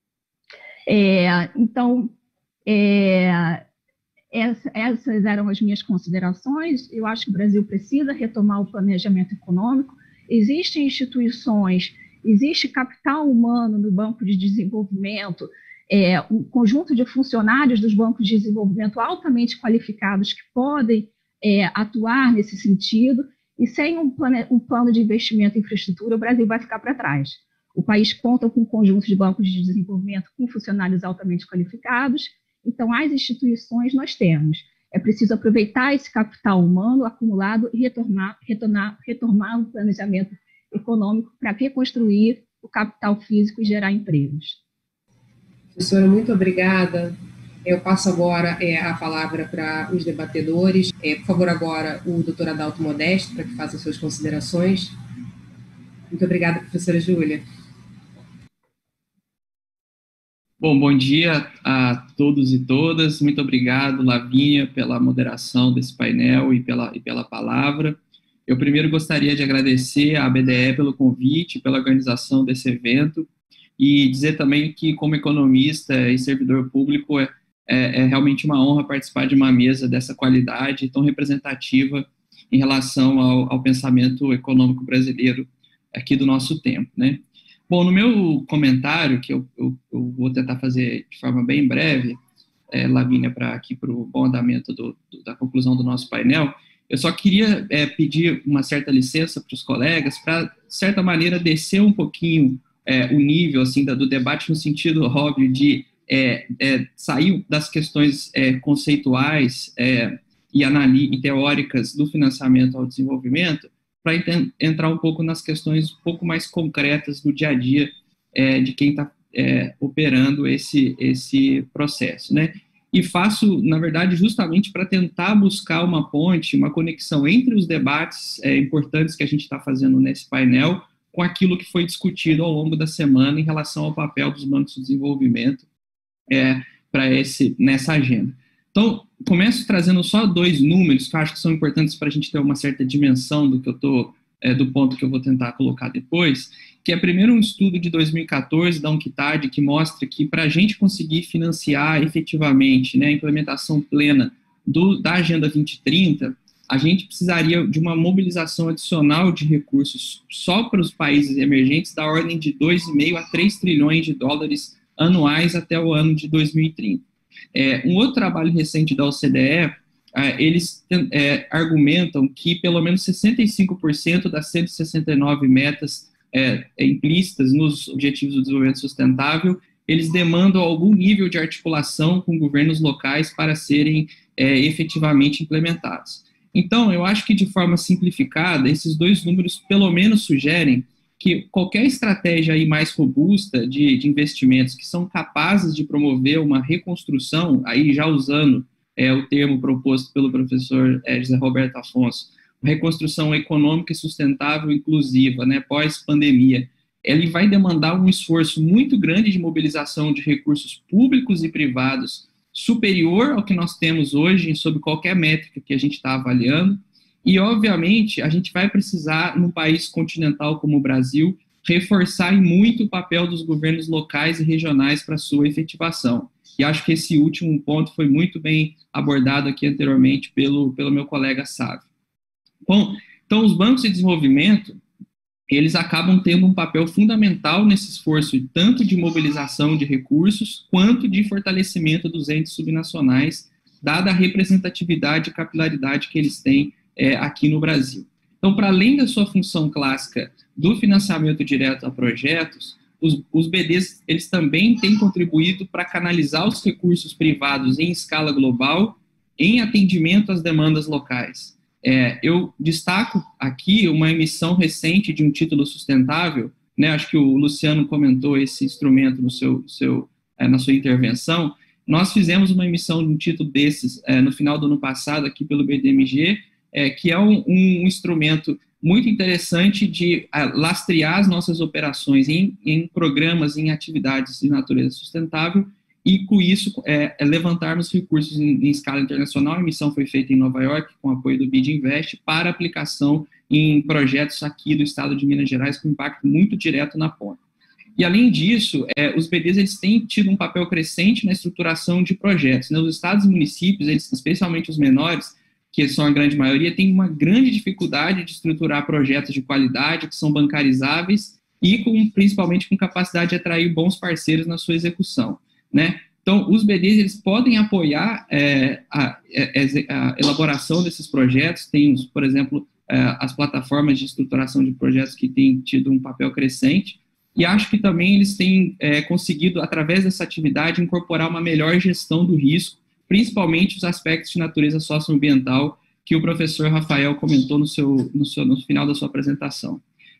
Então, essas eram as minhas considerações. Eu acho que o Brasil precisa retomar o planejamento econômico. Existem instituições, existe capital humano no Banco de Desenvolvimento, um conjunto de funcionários dos bancos de desenvolvimento altamente qualificados que podem atuar nesse sentido, e sem um plano de investimento em infraestrutura, o Brasil vai ficar para trás. O país conta com um conjunto de bancos de desenvolvimento com funcionários altamente qualificados, então as instituições nós temos. É preciso aproveitar esse capital humano acumulado e retomar o planejamento econômico para reconstruir o capital físico e gerar empregos. Professora, muito obrigada. Eu passo agora a palavra para os debatedores. Por favor, agora o doutor Adalto Modesto, para que faça suas considerações. Muito obrigada, professora Júlia. Bom dia a todos e todas. Muito obrigado, Lavínia, pela moderação desse painel e pela palavra. Eu primeiro gostaria de agradecer à BDE pelo convite, pela organização desse evento, e dizer também que, como economista e servidor público, é realmente uma honra participar de uma mesa dessa qualidade tão representativa em relação ao pensamento econômico brasileiro aqui do nosso tempo, né? Bom, no meu comentário, que eu vou tentar fazer de forma bem breve, Lavínia, para o bom andamento da conclusão do nosso painel, eu só queria pedir uma certa licença para os colegas para, de certa maneira, descer um pouquinho o nível assim, do debate no sentido óbvio de sair das questões conceituais e teóricas do financiamento ao desenvolvimento para entrar um pouco nas questões um pouco mais concretas do dia a dia de quem está operando esse processo, né? E faço, na verdade, justamente para tentar buscar uma ponte, uma conexão entre os debates importantes que a gente está fazendo nesse painel com aquilo que foi discutido ao longo da semana em relação ao papel dos bancos de desenvolvimento nessa agenda. Então, começo trazendo só 2 números que eu acho que são importantes para a gente ter uma certa dimensão do que do ponto que eu vou tentar colocar depois, que é primeiro um estudo de 2014 da UNCTAD que mostra que para a gente conseguir financiar efetivamente, né, a implementação plena da Agenda 2030, a gente precisaria de uma mobilização adicional de recursos só para os países emergentes da ordem de 2,5 a 3 trilhões de dólares anuais até o ano de 2030. Um outro trabalho recente da OCDE, eles argumentam que pelo menos 65% das 169 metas implícitas nos Objetivos do Desenvolvimento Sustentável, eles demandam algum nível de articulação com governos locais para serem efetivamente implementados. Então, eu acho que de forma simplificada, esses 2 números pelo menos sugerem que qualquer estratégia aí mais robusta de investimentos que são capazes de promover uma reconstrução, aí já usando o termo proposto pelo professor José Roberto Afonso, reconstrução econômica e sustentável inclusiva, né, pós-pandemia, ele vai demandar um esforço muito grande de mobilização de recursos públicos e privados superior ao que nós temos hoje, sob qualquer métrica que a gente está avaliando, e, obviamente, a gente vai precisar, num país continental como o Brasil, reforçar em muito o papel dos governos locais e regionais para sua efetivação. E acho que esse último ponto foi muito bem abordado aqui anteriormente pelo meu colega Sávio. Bom, então, os bancos de desenvolvimento, eles acabam tendo um papel fundamental nesse esforço, tanto de mobilização de recursos, quanto de fortalecimento dos entes subnacionais, dada a representatividade e capilaridade que eles têm aqui no Brasil. Então, para além da sua função clássica do financiamento direto a projetos, os BDs, eles também têm contribuído para canalizar os recursos privados em escala global em atendimento às demandas locais. Eu destaco aqui uma emissão recente de um título sustentável, né, acho que o Luciano comentou esse instrumento na sua intervenção. Nós fizemos uma emissão de um título desses no final do ano passado aqui pelo BDMG, que é um instrumento muito interessante de lastrear as nossas operações em programas, em atividades de natureza sustentável, e com isso levantarmos recursos em escala internacional. A emissão foi feita em Nova York, com apoio do BID Invest, para aplicação em projetos aqui do estado de Minas Gerais, com impacto muito direto na ponta. E, além disso, os BDs eles têm tido um papel crescente na estruturação de projetos, né? Os estados e municípios, especialmente os menores, que são a grande maioria, têm uma grande dificuldade de estruturar projetos de qualidade, que são bancarizáveis e principalmente com capacidade de atrair bons parceiros na sua execução, né? Então, os BDs eles podem apoiar a elaboração desses projetos. Tem, por exemplo, as plataformas de estruturação de projetos que têm tido um papel crescente, e acho que também eles têm conseguido, através dessa atividade, incorporar uma melhor gestão do risco, principalmente os aspectos de natureza socioambiental que o professor Rafael comentou no final da sua apresentação.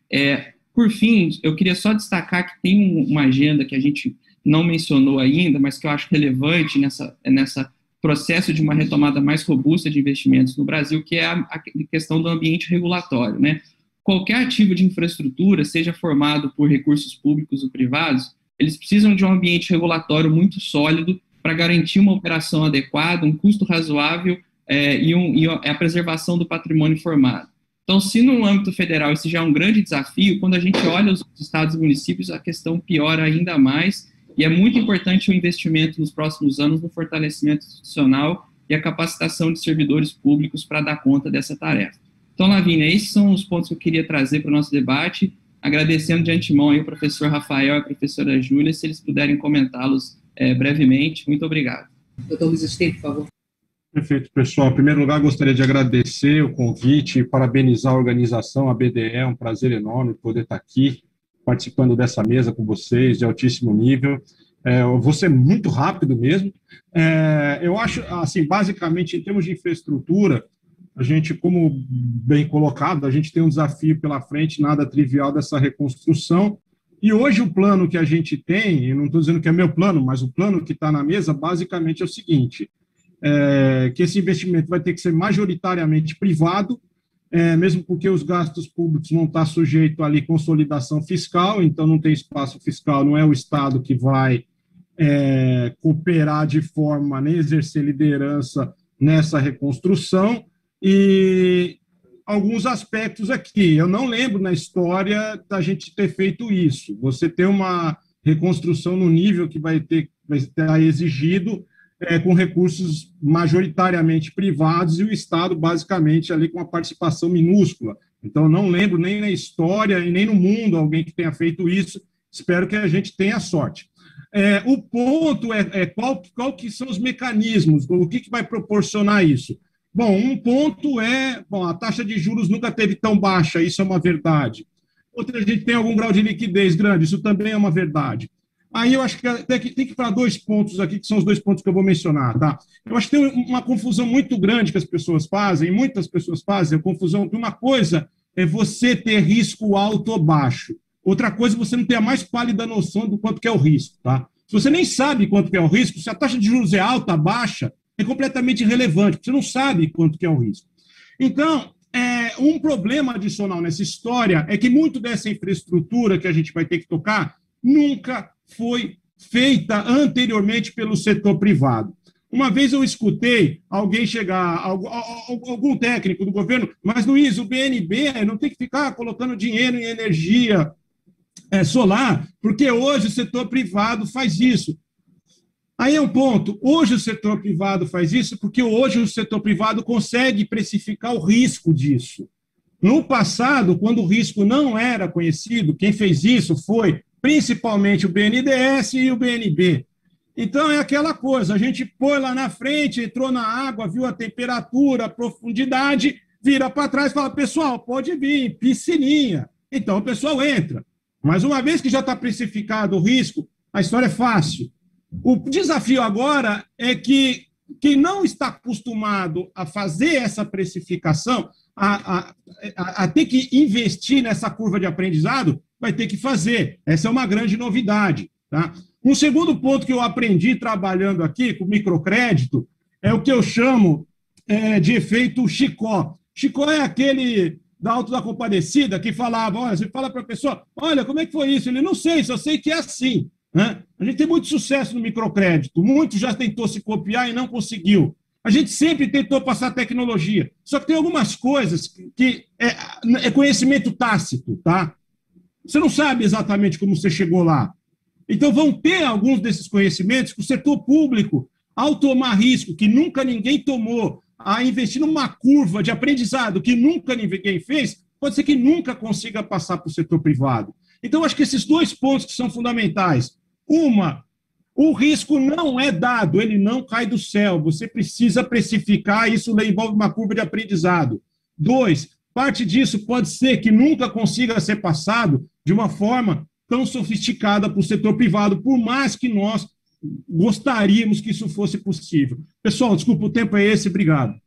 Por fim, eu queria só destacar que tem uma agenda que a gente não mencionou ainda, mas que eu acho relevante nessa processo de uma retomada mais robusta de investimentos no Brasil, que é a questão do ambiente regulatório, né? Qualquer ativo de infraestrutura, seja formado por recursos públicos ou privados, eles precisam de um ambiente regulatório muito sólido para garantir uma operação adequada, um custo razoável e a preservação do patrimônio formado. Então, se no âmbito federal isso já é um grande desafio, quando a gente olha os estados e municípios, a questão piora ainda mais, e é muito importante o investimento nos próximos anos no fortalecimento institucional e a capacitação de servidores públicos para dar conta dessa tarefa. Então, Lavínia, esses são os pontos que eu queria trazer para o nosso debate, agradecendo de antemão aí o professor Rafael e a professora Júlia, se eles puderem comentá-los brevemente. Muito obrigado. Doutor Luiz Esteves, por favor. Perfeito, pessoal. Em primeiro lugar, gostaria de agradecer o convite e parabenizar a organização, a BDE. É um prazer enorme poder estar aqui, participando dessa mesa com vocês, de altíssimo nível. Eu vou ser muito rápido mesmo. Eu acho, assim, basicamente, em termos de infraestrutura, a gente, como bem colocado, a gente tem um desafio pela frente, nada trivial dessa reconstrução. E hoje o plano que a gente tem, eu não estou dizendo que é meu plano, mas o plano que está na mesa, basicamente é o seguinte: que esse investimento vai ter que ser majoritariamente privado, mesmo porque os gastos públicos vão estar sujeitos ali à consolidação fiscal, então não tem espaço fiscal, não é o Estado que vai cooperar de forma, nem exercer liderança nessa reconstrução. E alguns aspectos aqui, eu não lembro na história da gente ter feito isso, você ter uma reconstrução no nível que vai estar exigido, com recursos majoritariamente privados e o Estado, basicamente, ali com uma participação minúscula. Então, não lembro nem na história e nem no mundo alguém que tenha feito isso. Espero que a gente tenha sorte. O ponto qual que são os mecanismos, o que vai proporcionar isso? Bom, um ponto a taxa de juros nunca teve tão baixa, isso é uma verdade. Outra, a gente tem algum grau de liquidez grande, isso também é uma verdade. Aí eu acho que tem que falar 2 pontos aqui, que são os 2 pontos que eu vou mencionar, tá? Eu acho que tem uma confusão muito grande que as pessoas fazem, muitas pessoas fazem a confusão que uma coisa é você ter risco alto ou baixo, outra coisa é você não ter a mais pálida noção do quanto que é o risco, tá? Se você nem sabe quanto que é o risco, se a taxa de juros é alta, baixa, é completamente irrelevante, porque você não sabe quanto que é o risco. Então, um problema adicional nessa história é que muito dessa infraestrutura que a gente vai ter que tocar nunca foi feita anteriormente pelo setor privado. Uma vez eu escutei alguém chegar, algum técnico do governo, mas, Luiz, o BNB não tem que ficar colocando dinheiro em energia solar, porque hoje o setor privado faz isso. Aí é um ponto, hoje o setor privado faz isso porque hoje o setor privado consegue precificar o risco disso. No passado, quando o risco não era conhecido, quem fez isso foi principalmente o BNDES e o BNB. Então é aquela coisa, a gente põe lá na frente, entrou na água, viu a temperatura, a profundidade, vira para trás e fala, pessoal, pode vir, piscininha. Então o pessoal entra. Mas uma vez que já está precificado o risco, a história é fácil. O desafio agora é que quem não está acostumado a fazer essa precificação, a ter que investir nessa curva de aprendizado, vai ter que fazer. Essa é uma grande novidade. Tá? Um segundo ponto que eu aprendi trabalhando aqui com microcrédito é o que eu chamo de efeito Chicó. Chicó é aquele da Alto da Compadecida que falava, olha, você fala para a pessoa, olha, como é que foi isso? Ele, não sei, só sei que é assim. Né? A gente tem muito sucesso no microcrédito, muito já tentou se copiar e não conseguiu. A gente sempre tentou passar tecnologia, só que tem algumas coisas que é conhecimento tácito, tá? Você não sabe exatamente como você chegou lá. Então vão ter alguns desses conhecimentos que o setor público, ao tomar risco que nunca ninguém tomou, a investir numa curva de aprendizado que nunca ninguém fez, pode ser que nunca consiga passar para o setor privado. Então, acho que esses 2 pontos que são fundamentais. O risco não é dado, ele não cai do céu, você precisa precificar, isso envolve uma curva de aprendizado. 2, parte disso pode ser que nunca consiga ser passado de uma forma tão sofisticada para o setor privado, por mais que nós gostaríamos que isso fosse possível. Pessoal, desculpa, o tempo é esse, obrigado.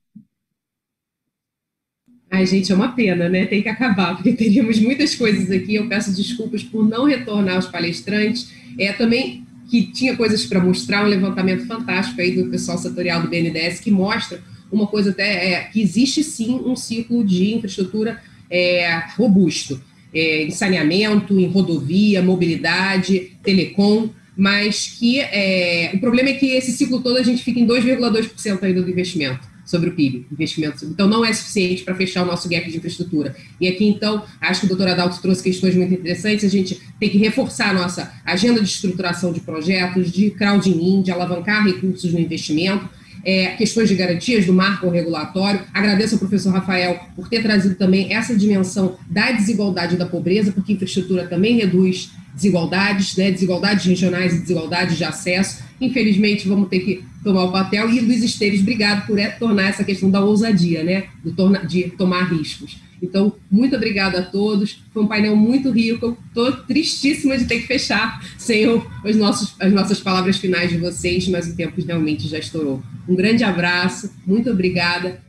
Ai, gente, é uma pena, né? Tem que acabar, porque teríamos muitas coisas aqui. Eu peço desculpas por não retornar aos palestrantes. Também que tinha coisas para mostrar, um levantamento fantástico aí do pessoal setorial do BNDES, que mostra uma coisa até, que existe sim um ciclo de infraestrutura robusto, em saneamento, em rodovia, mobilidade, telecom, mas que o problema é que esse ciclo todo a gente fica em 2,2% ainda do investimento. sobre o PIB, investimentos. Então, não é suficiente para fechar o nosso gap de infraestrutura. E aqui, então, acho que o doutor Adalto trouxe questões muito interessantes, a gente tem que reforçar a nossa agenda de estruturação de projetos, de crowding, de alavancar recursos no investimento, questões de garantias do marco regulatório. Agradeço ao professor Rafael por ter trazido também essa dimensão da desigualdade e da pobreza, porque infraestrutura também reduz desigualdades, né, desigualdades regionais e desigualdades de acesso. Infelizmente, vamos ter que tomar o papel. E, Luiz Esteves, obrigado por tornar essa questão da ousadia, né, de tomar riscos. Então, muito obrigada a todos. Foi um painel muito rico. Estou tristíssima de ter que fechar sem as nossas palavras finais de vocês, mas o tempo realmente já estourou. Um grande abraço, muito obrigada.